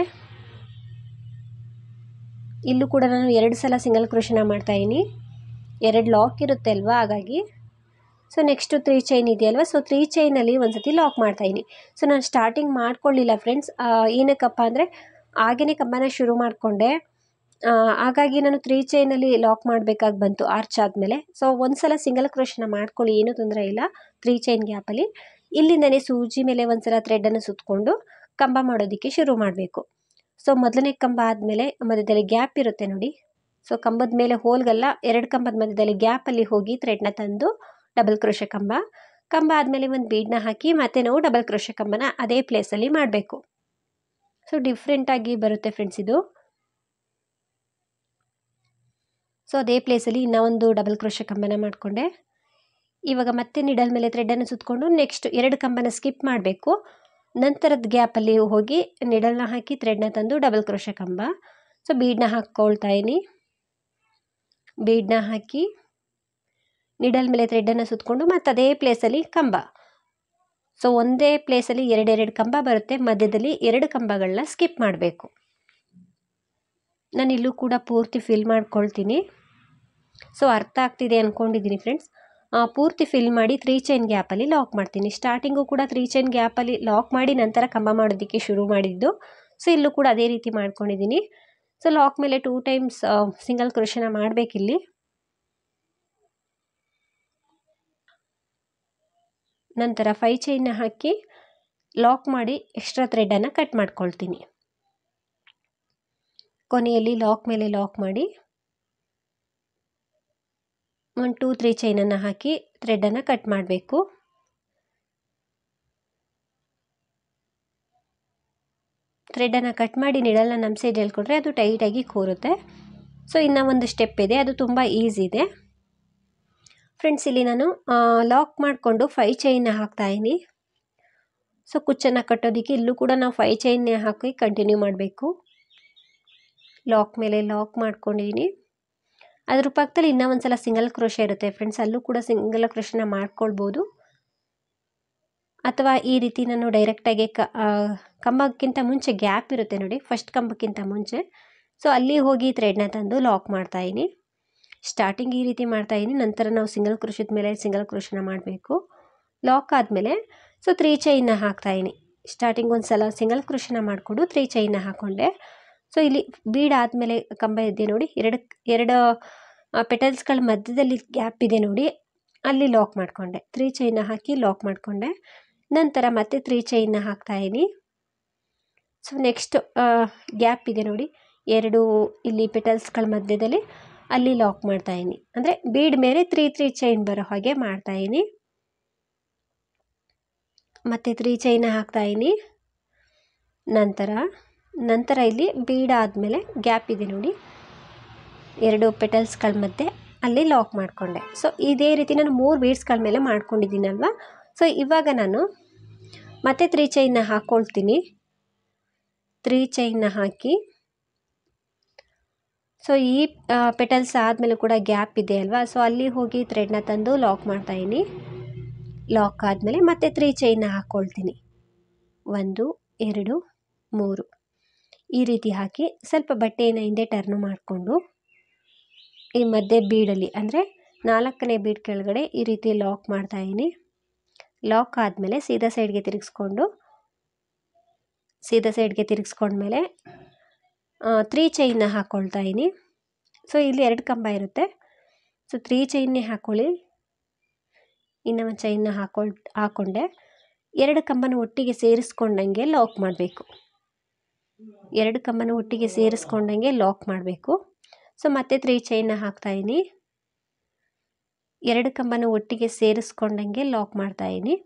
S1: ಇಲ್ಲೂ ಕೂಡ ನಾನು 2 ಸಲ ಸಿಂಗಲ್ ಕ್ರೋಶನ ಮಾಡ್ತಾಯಿದ್ದೀನಿ. 2 ಲಾಕ್ ಇರುತ್ತೆ ಅಲ್ವಾ, ಹಾಗಾಗಿ. ಸೊ ನೆಕ್ಸ್ಟು 3 ಚೈನ್ ಇದೆಯಲ್ವ, ಸೊ 3 ಚೈನಲ್ಲಿ ಒಂದು ಸತಿ ಲಾಕ್ ಮಾಡ್ತಾಯಿದ್ದೀನಿ. ಸೊ ನಾನು ಸ್ಟಾರ್ಟಿಂಗ್ ಮಾಡ್ಕೊಳ್ಳಿಲ್ಲ ಫ್ರೆಂಡ್ಸ್, ಏನಕ್ಕಪ್ಪ ಅಂದರೆ ಹಾಗೇ ಕಂಬನ ಶುರು ಮಾಡಿಕೊಂಡೆ, ಹಾಗಾಗಿ ನಾನು 3 ಚೈನಲ್ಲಿ ಲಾಕ್ ಮಾಡಬೇಕಾಗಿ ಬಂತು ಆರ್ಚ್ ಆದಮೇಲೆ. ಸೊ ಒಂದು ಸಲ ಸಿಂಗಲ್ ಕ್ರೋಶನ ಮಾಡ್ಕೊಳ್ಳಿ, ಏನೂ ತೊಂದರೆ ಇಲ್ಲ. 3 ಚೈನ್ ಗ್ಯಾಪಲ್ಲಿ ಇಲ್ಲಿಂದನೇ ಸೂಜಿ ಮೇಲೆ ಒಂದು ಸಲ ಥ್ರೆಡನ್ನು ಸುತ್ತಕೊಂಡು ಕಂಬ ಮಾಡೋದಕ್ಕೆ ಶುರು ಮಾಡಬೇಕು. ಸೊ ಮೊದಲನೇ ಕಂಬ ಆದಮೇಲೆ ಮಧ್ಯದಲ್ಲಿ ಗ್ಯಾಪ್ ಇರುತ್ತೆ ನೋಡಿ, ಸೊ ಕಂಬದ ಮೇಲೆ ಹೋಲ್ಗಲ್ಲ, 2 ಕಂಬದ ಮಧ್ಯದಲ್ಲಿ ಗ್ಯಾಪಲ್ಲಿ ಹೋಗಿ ಥ್ರೆಡ್ನ ತಂದು ಡಬಲ್ ಕ್ರೋಶೆ ಕಂಬ ಆದಮೇಲೆ ಒಂದು ಬೀಡನ್ನ ಹಾಕಿ ಮತ್ತೆ ನಾವು ಡಬಲ್ ಕ್ರೋಶೆ ಕಂಬನ ಅದೇ ಪ್ಲೇಸಲ್ಲಿ ಮಾಡಬೇಕು. ಸೊ ಡಿಫ್ರೆಂಟಾಗಿ ಬರುತ್ತೆ ಫ್ರೆಂಡ್ಸ್ ಇದು. ಸೊ ಅದೇ ಪ್ಲೇಸಲ್ಲಿ ಇನ್ನೂ ಒಂದು ಡಬಲ್ ಕ್ರೋಶೆ ಕಂಬನ ಮಾಡಿಕೊಂಡೆ. ಇವಾಗ ಮತ್ತೆ ನಿಡಲ್ ಮೇಲೆ ಥ್ರೆಡನ್ನು ಸುತ್ತಕೊಂಡು ನೆಕ್ಸ್ಟ್ 2 ಕಂಬನ ಸ್ಕಿಪ್ ಮಾಡಬೇಕು. ನಂತರದ ಗ್ಯಾಪಲ್ಲಿ ಹೋಗಿ ನಿಡಲ್ನ ಹಾಕಿ ಥ್ರೆಡ್ನ ತಂದು ಡಬಲ್ ಕ್ರೋಶೆ ಕಂಬ. ಸೊ ಬೀಡನ್ನ ಹಾಕ್ಕೊಳ್ತಾ ಇದ್ದೀನಿ. ಬೀಡನ್ನ ಹಾಕಿ ನಿಡಲ್ ಮೇಲೆ ಥ್ರೆಡನ್ನು ಸುತ್ತಕೊಂಡು ಮತ್ತು ಅದೇ ಪ್ಲೇಸಲ್ಲಿ ಕಂಬ. ಸೊ ಒಂದೇ ಪ್ಲೇಸಲ್ಲಿ 2 ಕಂಬ ಬರುತ್ತೆ, ಮಧ್ಯದಲ್ಲಿ 2 ಕಂಬಗಳನ್ನ ಸ್ಕಿಪ್ ಮಾಡಬೇಕು. ನಾನು ಇಲ್ಲೂ ಕೂಡ ಪೂರ್ತಿ ಫಿಲ್ ಮಾಡ್ಕೊಳ್ತೀನಿ. ಸೊ ಅರ್ಥ ಆಗ್ತಿದೆ ಅಂದ್ಕೊಂಡಿದ್ದೀನಿ ಫ್ರೆಂಡ್ಸ್. ಪೂರ್ತಿ ಫಿಲ್ ಮಾಡಿ 3 ಚೈನ್ ಗ್ಯಾಪಲ್ಲಿ ಲಾಕ್ ಮಾಡ್ತೀನಿ. ಸ್ಟಾರ್ಟಿಂಗು ಕೂಡ 3 ಚೈನ್ ಗ್ಯಾಪಲ್ಲಿ ಲಾಕ್ ಮಾಡಿ ನಂತರ ಕಂಬ ಮಾಡೋದಕ್ಕೆ ಶುರು ಮಾಡಿದ್ದು. ಸೊ ಇಲ್ಲೂ ಕೂಡ ಅದೇ ರೀತಿ ಮಾಡ್ಕೊಂಡಿದ್ದೀನಿ. ಸೊ ಲಾಕ್ ಮೇಲೆ 2 ಟೈಮ್ಸ್ ಸಿಂಗಲ್ ಕ್ರೋಶನ ಮಾಡಬೇಕಿಲ್ಲಿ. ನಂತರ 5 ಚೈನ್ನ ಹಾಕಿ ಲಾಕ್ ಮಾಡಿ ಎಕ್ಸ್ಟ್ರಾ ಥ್ರೆಡನ್ನು ಕಟ್ ಮಾಡ್ಕೊಳ್ತೀನಿ. ಕೊನೆಯಲ್ಲಿ ಲಾಕ್ ಮೇಲೆ ಲಾಕ್ ಮಾಡಿ 1 2 3 ಚೈನನ್ನು ಹಾಕಿ ಥ್ರೆಡನ್ನು ಕಟ್ ಮಾಡಬೇಕು. ಥ್ರೆಡನ್ನು ಕಟ್ ಮಾಡಿ ನಿಡಲ್ನ ನಮ್ಮ ಸೈಡ್ ಹೇಳ್ಕೊಟ್ರೆ ಅದು ಟೈಟಾಗಿ ಕೂರುತ್ತೆ. ಸೊ ಇನ್ನೂ ಒಂದು ಸ್ಟೆಪ್ ಇದೆ, ಅದು ತುಂಬ ಈಸಿ ಇದೆ ಫ್ರೆಂಡ್ಸ್. ಇಲ್ಲಿ ನಾನು ಲಾಕ್ ಮಾಡಿಕೊಂಡು 5 ಚೈನ್ನ ಹಾಕ್ತಾಯಿದ್ದೀನಿ. ಸೊ ಕುಚ್ಚನ್ನು ಕಟ್ಟೋದಕ್ಕೆ ಇಲ್ಲೂ ಕೂಡ ನಾವು 5 ಚೈನ್ನೇ ಹಾಕಿ ಕಂಟಿನ್ಯೂ ಮಾಡಬೇಕು. ಲಾಕ್ ಮೇಲೆ ಲಾಕ್ ಮಾಡ್ಕೊಂಡಿದ್ದೀನಿ. ಅದ್ರ ಪಕ್ಕದಲ್ಲಿ ಇನ್ನೂ ಒಂದು ಸಲ ಸಿಂಗಲ್ ಕ್ರೋಶೆ ಇರುತ್ತೆ ಫ್ರೆಂಡ್ಸ್, ಅಲ್ಲೂ ಕೂಡ ಸಿಂಗಲ್ ಕ್ರೋಶನ ಮಾಡ್ಕೊಳ್ಬೋದು. ಅಥವಾ ಈ ರೀತಿ ನಾನು ಡೈರೆಕ್ಟಾಗಿ ಕಂಬಕ್ಕಿಂತ ಮುಂಚೆ ಗ್ಯಾಪ್ ಇರುತ್ತೆ ನೋಡಿ, ಫಸ್ಟ್ ಕಂಬಕ್ಕಿಂತ ಮುಂಚೆ, ಸೊ ಅಲ್ಲಿ ಹೋಗಿ ಥ್ರೆಡ್ನ ತಂದು ಲಾಕ್ ಮಾಡ್ತಾಯಿದ್ದೀನಿ. ಸ್ಟಾರ್ಟಿಂಗ್ ಈ ರೀತಿ ಮಾಡ್ತಾಯಿದ್ದೀನಿ, ನಂತರ ನಾವು ಸಿಂಗಲ್ ಕ್ರೋಶದ ಮೇಲೆ ಸಿಂಗಲ್ ಕ್ರೋಶನ ಮಾಡಬೇಕು. ಲಾಕ್ ಆದಮೇಲೆ ಸೊ 3 ಚೈನ್ನ ಹಾಕ್ತಾಯಿದ್ದೀನಿ. ಸ್ಟಾರ್ಟಿಂಗ್ ಒಂದು ಸಲ ಸಿಂಗಲ್ ಕ್ರೋಶನ ಮಾಡಿಕೊಂಡು 3 ಚೈನ್ನ ಹಾಕ್ಕೊಂಡೆ. ಸೊ ಇಲ್ಲಿ ಬೀಡ್ ಆದಮೇಲೆ ಕಂಬ ಇದೆ ನೋಡಿ, ಎರಡು ಪೆಟಲ್ಸ್ಗಳ ಮಧ್ಯದಲ್ಲಿ ಗ್ಯಾಪ್ ಇದೆ ನೋಡಿ, ಅಲ್ಲಿ ಲಾಕ್ ಮಾಡಿಕೊಂಡೆ. 3 ಚೈನ್ನ ಹಾಕಿ ಲಾಕ್ ಮಾಡಿಕೊಂಡೆ. ನಂತರ ಮತ್ತೆ 3 ಚೈನ್ನ ಹಾಕ್ತಾಯಿದ್ದೀನಿ. ಸೊ ನೆಕ್ಸ್ಟ್ ಗ್ಯಾಪ್ ಇದೆ ನೋಡಿ, 2 ಇಲ್ಲಿ ಪೆಟಲ್ಸ್ಗಳ ಮಧ್ಯದಲ್ಲಿ, ಅಲ್ಲಿ ಲಾಕ್ ಮಾಡ್ತಾಯಿದ್ದೀನಿ. ಅಂದರೆ ಬೀಡ್ ಮೇಲೆ 3 ಚೈನ್ ಬರೋ ಹಾಗೆ ಮಾಡ್ತಾಯಿದ್ದೀನಿ. ಮತ್ತು 3 ಚೈನ್ನ ಹಾಕ್ತಾಯಿದ್ದೀನಿ. ನಂತರ ಇಲ್ಲಿ ಬೀಡ್ ಆದಮೇಲೆ ಗ್ಯಾಪ್ ಇದೆ ನೋಡಿ, 2 ಪೆಟಲ್ಸ್ಗಳ ಮಧ್ಯೆ, ಅಲ್ಲಿ ಲಾಕ್ ಮಾಡಿಕೊಂಡೆ. ಸೊ ಇದೇ ರೀತಿ ನಾನು 3 ಬೀಡ್ಸ್ಗಳ ಮೇಲೆ ಮಾಡ್ಕೊಂಡಿದ್ದೀನಲ್ವ. ಸೊ ಇವಾಗ ನಾನು ಮತ್ತೆ 3 ಚೈನ್ನ ಹಾಕ್ಕೊಳ್ತೀನಿ. 3 ಚೈನ್ನ ಹಾಕಿ ಸೊ ಈ ಪೆಟಲ್ಸ್ ಆದಮೇಲೆ ಕೂಡ ಗ್ಯಾಪ್ ಇದೆ ಅಲ್ವಾ, ಸೊ ಅಲ್ಲಿ ಹೋಗಿ ಥ್ರೆಡ್ನ ತಂದು ಲಾಕ್ ಮಾಡ್ತಾಯಿದ್ದೀನಿ. ಲಾಕ್ ಆದಮೇಲೆ ಮತ್ತೆ 3 ಚೈನ್ನ ಹಾಕ್ಕೊಳ್ತೀನಿ. 1 2 3 ಈ ರೀತಿ ಹಾಕಿ ಸ್ವಲ್ಪ ಬಟ್ಟೆಯನ್ನು ಹಿಂದೆ ಟರ್ನ್ ಮಾಡಿಕೊಂಡು ಈ ಮಧ್ಯೆ ಬೀಡಲ್ಲಿ ಅಂದರೆ 4ನೇ ಬೀಡ್ ಕೆಳಗಡೆ ಈ ರೀತಿ ಲಾಕ್ ಮಾಡ್ತಾಯಿದ್ದೀನಿ. ಲಾಕ್ ಆದಮೇಲೆ ಸೀದಾ ಸೈಡ್ಗೆ ತಿರುಗಿಸ್ಕೊಂಡ್ಮೇಲೆ 3 ಚೈನ್ನ ಹಾಕ್ಕೊಳ್ತಾ ಇದ್ದೀನಿ. ಸೊ ಇಲ್ಲಿ 2 ಕಂಬ ಇರುತ್ತೆ, ಸೊ 3 ಚೈನ್ನೇ ಹಾಕ್ಕೊಳ್ಳಿ. ಇನ್ನೂ ಒಂದು ಚೈನ್ನ ಹಾಕ್ಕೊಂಡೆ. 2 ಕಂಬನ ಒಟ್ಟಿಗೆ ಸೇರಿಸ್ಕೊಂಡಂಗೆ ಲಾಕ್ ಮಾಡಬೇಕು. 2 ಕಂಬನ ಒಟ್ಟಿಗೆ ಸೇರಿಸ್ಕೊಂಡಂಗೆ ಲಾಕ್ ಮಾಡಬೇಕು. ಸೊ ಮತ್ತೆ 3 ಚೈನ್ನ ಹಾಕ್ತಾಯಿದ್ದೀನಿ. 2 ಕಂಬನ ಒಟ್ಟಿಗೆ ಸೇರಿಸ್ಕೊಂಡಂಗೆ ಲಾಕ್ ಮಾಡ್ತಾಯಿದ್ದೀನಿ.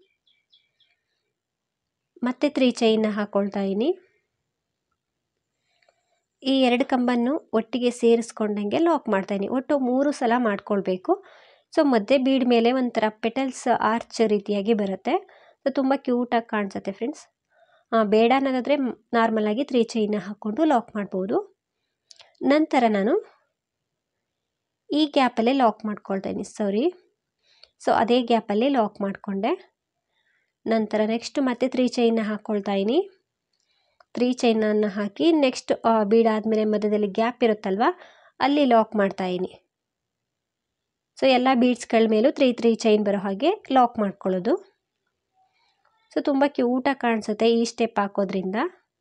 S1: ಮತ್ತೆ 3 ಚೈನ್ನ ಹಾಕ್ಕೊಳ್ತಾ ಇದ್ದೀನಿ. ಈ 2 ಕಂಬನ್ನು ಒಟ್ಟಿಗೆ ಸೇರಿಸ್ಕೊಂಡಂಗೆ ಲಾಕ್ ಮಾಡ್ತಾಯಿದ್ದೀನಿ. ಒಟ್ಟು 3 ಸಲ ಮಾಡ್ಕೊಳ್ಬೇಕು. ಸೊ ಮಧ್ಯೆ ಬೀಡ್ ಮೇಲೆ ಒಂಥರ ಪೆಟಲ್ಸ್ ಆರ್ಚ್ ರೀತಿಯಾಗಿ ಬರುತ್ತೆ. ಸೊ ತುಂಬ ಕ್ಯೂಟಾಗಿ ಕಾಣಿಸುತ್ತೆ ಫ್ರೆಂಡ್ಸ್. ಬೇಡ ಅನ್ನೋದಾದರೆ ನಾರ್ಮಲಾಗಿ 3 ಚೈನ್ನ ಹಾಕ್ಕೊಂಡು ಲಾಕ್ ಮಾಡ್ಬೋದು. ನಂತರ ನಾನು ಈ ಗ್ಯಾಪಲ್ಲೇ ಲಾಕ್ ಮಾಡ್ಕೊಳ್ತಾಯಿದ್ದೀನಿ. ಸೊ ಅದೇ ಗ್ಯಾಪಲ್ಲಿ ಲಾಕ್ ಮಾಡಿಕೊಂಡೆ. ನಂತರ ನೆಕ್ಸ್ಟ್ ಮತ್ತೆ 3 ಚೈನ್ನ ಹಾಕ್ಕೊಳ್ತಾಯಿದ್ದೀನಿ. 3 ಚೈನನ್ನು ಹಾಕಿ ನೆಕ್ಸ್ಟ್ ಬೀಡಾದಮೇಲೆ ಮಧ್ಯದಲ್ಲಿ ಗ್ಯಾಪ್ ಇರುತ್ತಲ್ವ, ಅಲ್ಲಿ ಲಾಕ್ ಮಾಡ್ತಾಯಿದ್ದೀನಿ. ಸೊ ಎಲ್ಲ ಬೀಡ್ಸ್ಗಳ ಮೇಲೂ 3 ಚೈನ್ ಬರೋ ಹಾಗೆ ಲಾಕ್ ಮಾಡ್ಕೊಳ್ಳೋದು. ಸೊ ತುಂಬ ಕ್ಯೂಟಾಗಿ ಕಾಣಿಸುತ್ತೆ ಈ ಸ್ಟೆಪ್ ಹಾಕೋದ್ರಿಂದ.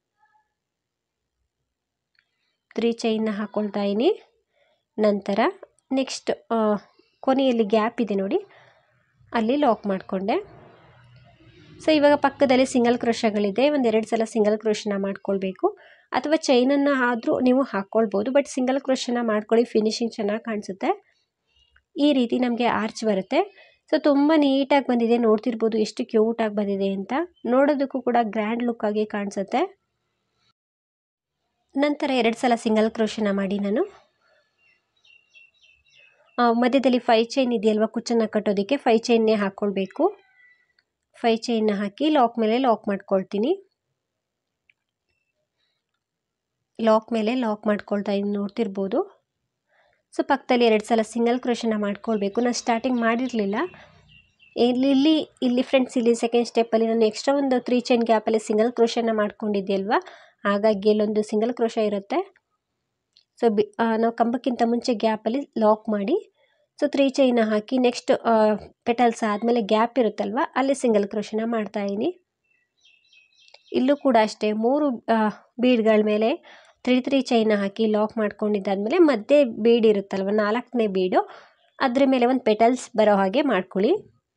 S1: 3 ಚೈನ್ನ ಹಾಕ್ಕೊಳ್ತಾಯಿದ್ದೀನಿ. ನಂತರ ನೆಕ್ಸ್ಟ್ ಕೊನೆಯಲ್ಲಿ ಗ್ಯಾಪ್ ಇದೆ ನೋಡಿ, ಅಲ್ಲಿ ಲಾಕ್ ಮಾಡಿಕೊಂಡೆ. ಸೊ ಇವಾಗ ಪಕ್ಕದಲ್ಲಿ ಸಿಂಗಲ್ ಕ್ರೋಶಗಳಿದೆ. 1-2 ಸಲ ಸಿಂಗಲ್ ಕ್ರೋಶನ ಮಾಡ್ಕೊಳ್ಬೇಕು, ಅಥವಾ ಚೈನನ್ನು ಆದರೂ ನೀವು ಹಾಕ್ಕೊಳ್ಬೋದು. ಬಟ್ ಸಿಂಗಲ್ ಕ್ರೋಶನ ಮಾಡ್ಕೊಳ್ಳಿ, ಫಿನಿಶಿಂಗ್ ಚೆನ್ನಾಗಿ ಕಾಣಿಸುತ್ತೆ. ಈ ರೀತಿ ನಮಗೆ ಆರ್ಚ್ ಬರುತ್ತೆ. ಸೊ ತುಂಬ ನೀಟಾಗಿ ಬಂದಿದೆ, ನೋಡ್ತಿರ್ಬೋದು ಎಷ್ಟು ಕ್ಯೂಟಾಗಿ ಬಂದಿದೆ ಅಂತ. ನೋಡೋದಕ್ಕೂ ಕೂಡ ಗ್ರ್ಯಾಂಡ್ ಲುಕ್ ಆಗಿ ಕಾಣಿಸುತ್ತೆ. ನಂತರ 2 ಸಲ ಸಿಂಗಲ್ ಕ್ರೋಶನ ಮಾಡಿ ನಾನು ಮಧ್ಯದಲ್ಲಿ 5 ಚೈನ್ ಇದೆಯಲ್ವ, ಕುಚ್ಚನ್ನು ಕಟ್ಟೋದಕ್ಕೆ 5 ಚೈನ್ನೇ ಹಾಕ್ಕೊಳ್ಬೇಕು. 5 ಚೈನ್ನ ಹಾಕಿ ಲಾಕ್ ಮೇಲೆ ಲಾಕ್ ಮಾಡ್ಕೊಳ್ತೀನಿ. ಲಾಕ್ ಮೇಲೆ ಲಾಕ್ ಮಾಡ್ಕೊಳ್ತಾ ಇದ್ದೀನಿ, ನೋಡ್ತಿರ್ಬೋದು. ಸೊ ಪಕ್ಕದಲ್ಲಿ 2 ಸಲ ಸಿಂಗಲ್ ಕ್ರೋಶನ ಮಾಡ್ಕೊಳ್ಬೇಕು. ನಾನು ಸ್ಟಾರ್ಟಿಂಗ್ ಮಾಡಿರಲಿಲ್ಲ. ಇಲ್ಲಿ ಫ್ರೆಂಡ್ಸ್, ಇಲ್ಲಿ ಸೆಕೆಂಡ್ ಸ್ಟೆಪ್ಪಲ್ಲಿ ನಾನು ಎಕ್ಸ್ಟ್ರಾ ಒಂದು 3 ಚೈನ್ ಗ್ಯಾಪಲ್ಲಿ ಸಿಂಗಲ್ ಕ್ರೋಶನ ಮಾಡ್ಕೊಂಡಿದ್ದೆ, ಹಾಗಾಗಿ ಅಲ್ಲೊಂದು ಸಿಂಗಲ್ ಕ್ರೋಶ ಇರುತ್ತೆ. ಸೊ ನಾವು ಕಂಬಕ್ಕಿಂತ ಮುಂಚೆ ಗ್ಯಾಪಲ್ಲಿ ಲಾಕ್ ಮಾಡಿ, ಸೊ 3 ಚೈನ ಹಾಕಿ ನೆಕ್ಸ್ಟ್ ಪೆಟಲ್ಸ್ ಆದಮೇಲೆ ಗ್ಯಾಪ್ ಇರುತ್ತಲ್ವ, ಅಲ್ಲಿ ಸಿಂಗಲ್ ಕ್ರೋಶನ ಮಾಡ್ತಾಯಿದ್ದೀನಿ. ಇಲ್ಲೂ ಕೂಡ ಅಷ್ಟೇ 3 ಬೀಡ್ಗಳ ಮೇಲೆ 3 ಚೈನ ಹಾಕಿ ಲಾಕ್ ಮಾಡ್ಕೊಂಡಿದ್ದಾದಮೇಲೆ ಮಧ್ಯೆ ಬೀಡ್ ಇರುತ್ತಲ್ವ, 4ನೇ ಬೀಡು, ಅದ್ರ ಮೇಲೆ ಒಂದು ಪೆಟಲ್ಸ್ ಬರೋ ಹಾಗೆ ಮಾಡ್ಕೊಳ್ಳಿ.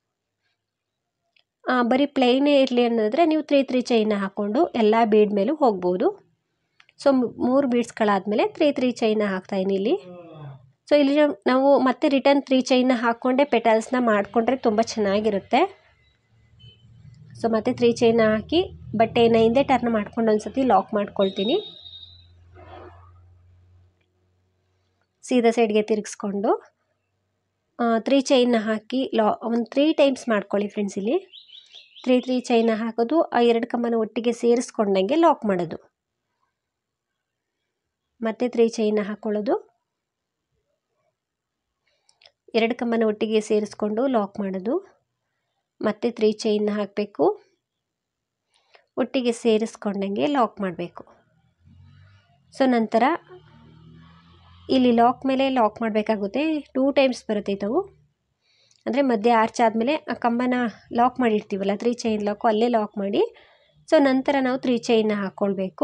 S1: ಬರೀ ಪ್ಲೈನೇ ಇರಲಿ ಅನ್ನೋದ್ರೆ ನೀವು 3 ಚೈನ ಹಾಕ್ಕೊಂಡು ಎಲ್ಲ ಬೀಡ್ ಮೇಲೂ ಹೋಗ್ಬೋದು. ಸೊ 3 ಬೀಡ್ಸ್ಗಳಾದಮೇಲೆ 3 ಚೈನ ಹಾಕ್ತಾಯಿದ್ದೀನಿ ಇಲ್ಲಿ. ಸೊ ಇಲ್ಲಿ ನಾವು ಮತ್ತೆ ರಿಟರ್ನ್ 3 ಚೈನ ಹಾಕ್ಕೊಂಡೆ ಪೆಟಲ್ಸ್ನ ಮಾಡಿಕೊಂಡ್ರೆ ತುಂಬ ಚೆನ್ನಾಗಿರುತ್ತೆ. ಸೊ ಮತ್ತೆ 3 ಚೈನ ಹಾಕಿ ಬಟ್ಟೆಯನ್ನು ಹಿಂದೆ ಟರ್ನ್ ಮಾಡ್ಕೊಂಡು ಒಂದ್ಸತಿ ಲಾಕ್ ಮಾಡ್ಕೊಳ್ತೀನಿ. ಸೀದಾ ಸೈಡ್ಗೆ ತಿರುಗಿಸ್ಕೊಂಡು 3 ಚೈನ್ನ ಹಾಕಿ ಒಂದು 3 ಟೈಮ್ಸ್ ಮಾಡ್ಕೊಳ್ಳಿ ಫ್ರೆಂಡ್ಸ್. ಇಲ್ಲಿ 3 ಚೈನ ಹಾಕೋದು, ಆ 2 ಕಂಬನ ಒಟ್ಟಿಗೆ ಸೇರಿಸ್ಕೊಂಡಂಗೆ ಲಾಕ್ ಮಾಡೋದು. ಮತ್ತೆ 3 ಚೈನ ಹಾಕ್ಕೊಳ್ಳೋದು, 2 ಕಂಬನ ಒಟ್ಟಿಗೆ ಸೇರಿಸ್ಕೊಂಡು ಲಾಕ್ ಮಾಡೋದು. ಮತ್ತೆ 3 ಚೈನ್ನ ಹಾಕಬೇಕು, ಒಟ್ಟಿಗೆ ಸೇರಿಸ್ಕೊಂಡಂಗೆ ಲಾಕ್ ಮಾಡಬೇಕು. ಸೊ ನಂತರ ಇಲ್ಲಿ ಲಾಕ್ ಮೇಲೆ ಲಾಕ್ ಮಾಡಬೇಕಾಗುತ್ತೆ. 2 ಟೈಮ್ಸ್ ಬರುತ್ತೆ ಇವು. ಅಂದರೆ ಮಧ್ಯೆ ಆರ್ಚ್ ಆದಮೇಲೆ ಆ ಕಂಬನ ಲಾಕ್ ಮಾಡಿರ್ತೀವಲ್ಲ, 3 ಚೈನ್ ಲಾಕು, ಅಲ್ಲೇ ಲಾಕ್ ಮಾಡಿ. ಸೊ ನಂತರ ನಾವು 3 ಚೈನ್ನ ಹಾಕ್ಕೊಳ್ಬೇಕು.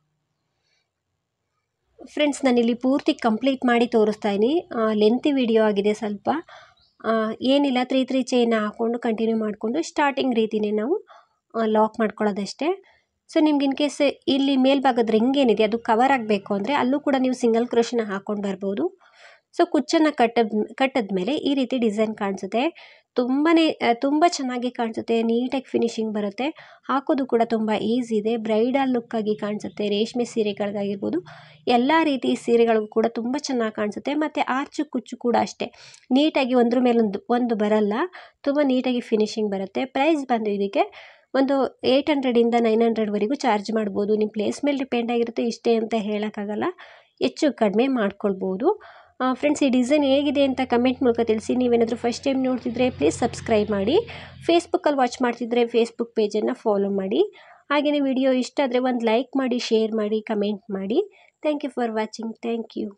S1: ಫ್ರೆಂಡ್ಸ್, ನಾನಿಲ್ಲಿ ಪೂರ್ತಿ ಕಂಪ್ಲೀಟ್ ಮಾಡಿ ತೋರಿಸ್ತಾ ಇದ್ದೀನಿ. ಲೆಂತಿ ವಿಡಿಯೋ ಆಗಿದೆ ಸ್ವಲ್ಪ. ಏನಿಲ್ಲ, 3 ಚೈನ್ನ ಹಾಕ್ಕೊಂಡು ಕಂಟಿನ್ಯೂ ಮಾಡಿಕೊಂಡು ಸ್ಟಾರ್ಟಿಂಗ್ ರೀತಿಯೇ ನಾವು ಲಾಕ್ ಮಾಡ್ಕೊಳ್ಳೋದಷ್ಟೇ. ಸೊ ನಿಮ್ಗೆ ಇನ್ ಕೇಸ್ ಇಲ್ಲಿ ಮೇಲ್ಭಾಗದ ರಿಂಗ್ ಏನಿದೆ ಅದು ಕವರ್ ಆಗಬೇಕು ಅಂದರೆ ಅಲ್ಲೂ ಕೂಡ ನೀವು ಸಿಂಗಲ್ ಕ್ರೋಶನ ಹಾಕ್ಕೊಂಡು ಬರ್ಬೋದು. ಸೊ ಕುಚ್ಚನ್ನು ಕಟ್ಟಿದ್ಮೇಲೆ ಈ ರೀತಿ ಡಿಸೈನ್ ಕಾಣಿಸುತ್ತೆ. ತುಂಬ ಚೆನ್ನಾಗಿ ಕಾಣಿಸುತ್ತೆ, ನೀಟಾಗಿ ಫಿನಿಶಿಂಗ್ ಬರುತ್ತೆ. ಹಾಕೋದು ಕೂಡ ತುಂಬ ಈಸಿ ಇದೆ, ಬ್ರೈಡಲ್ ಲುಕ್ಕಾಗಿ ಕಾಣಿಸುತ್ತೆ. ರೇಷ್ಮೆ ಸೀರೆಗಳಿಗಾಗಿರ್ಬೋದು, ಎಲ್ಲ ರೀತಿ ಸೀರೆಗಳಿಗೂ ಕೂಡ ತುಂಬ ಚೆನ್ನಾಗಿ ಕಾಣಿಸುತ್ತೆ. ಮತ್ತು ಆರ್ಚು ಕುಚ್ಚು ಕೂಡ ಅಷ್ಟೇ ನೀಟಾಗಿ ಒಂದ್ರ ಮೇಲೊಂದು ಒಂದು ಬರಲ್ಲ, ತುಂಬ ನೀಟಾಗಿ ಫಿನಿಶಿಂಗ್ ಬರುತ್ತೆ. ಪ್ರೈಸ್ ಬಂದು ಇದಕ್ಕೆ ಒಂದು 800ಇಂದ 900ವರೆಗೂ ಚಾರ್ಜ್ ಮಾಡ್ಬೋದು. ನಿಮ್ಮ ಪ್ಲೇಸ್ ಮೇಲೆ ಡಿಪೆಂಡ್ ಆಗಿರುತ್ತೆ, ಇಷ್ಟೇ ಅಂತ ಹೇಳೋಕ್ಕಾಗಲ್ಲ, ಹೆಚ್ಚು ಕಡಿಮೆ ಮಾಡ್ಕೊಳ್ಬೋದು. ಫ್ರೆಂಡ್ಸ್, ಈ ಡಿಸೈನ್ ಹೇಗಿದೆ ಅಂತ ಕಮೆಂಟ್ ಮೂಲಕ ತಿಳಿಸಿ. ನೀವೇನಾದರೂ ಫಸ್ಟ್ ಟೈಮ್ ನೋಡ್ತಿದ್ರೆ ಪ್ಲೀಸ್ ಸಬ್ಸ್ಕ್ರೈಬ್ ಮಾಡಿ. ಫೇಸ್ಬುಕ್ಕಲ್ಲಿ ವಾಚ್ ಮಾಡ್ತಿದ್ರೆ ಫೇಸ್ಬುಕ್ ಪೇಜನ್ನು ಫಾಲೋ ಮಾಡಿ. ಹಾಗೆಯೇ ವಿಡಿಯೋ ಇಷ್ಟ ಆದರೆ ಒಂದು ಲೈಕ್ ಮಾಡಿ, ಶೇರ್ ಮಾಡಿ, ಕಮೆಂಟ್ ಮಾಡಿ. Thank you for watching. Thank you.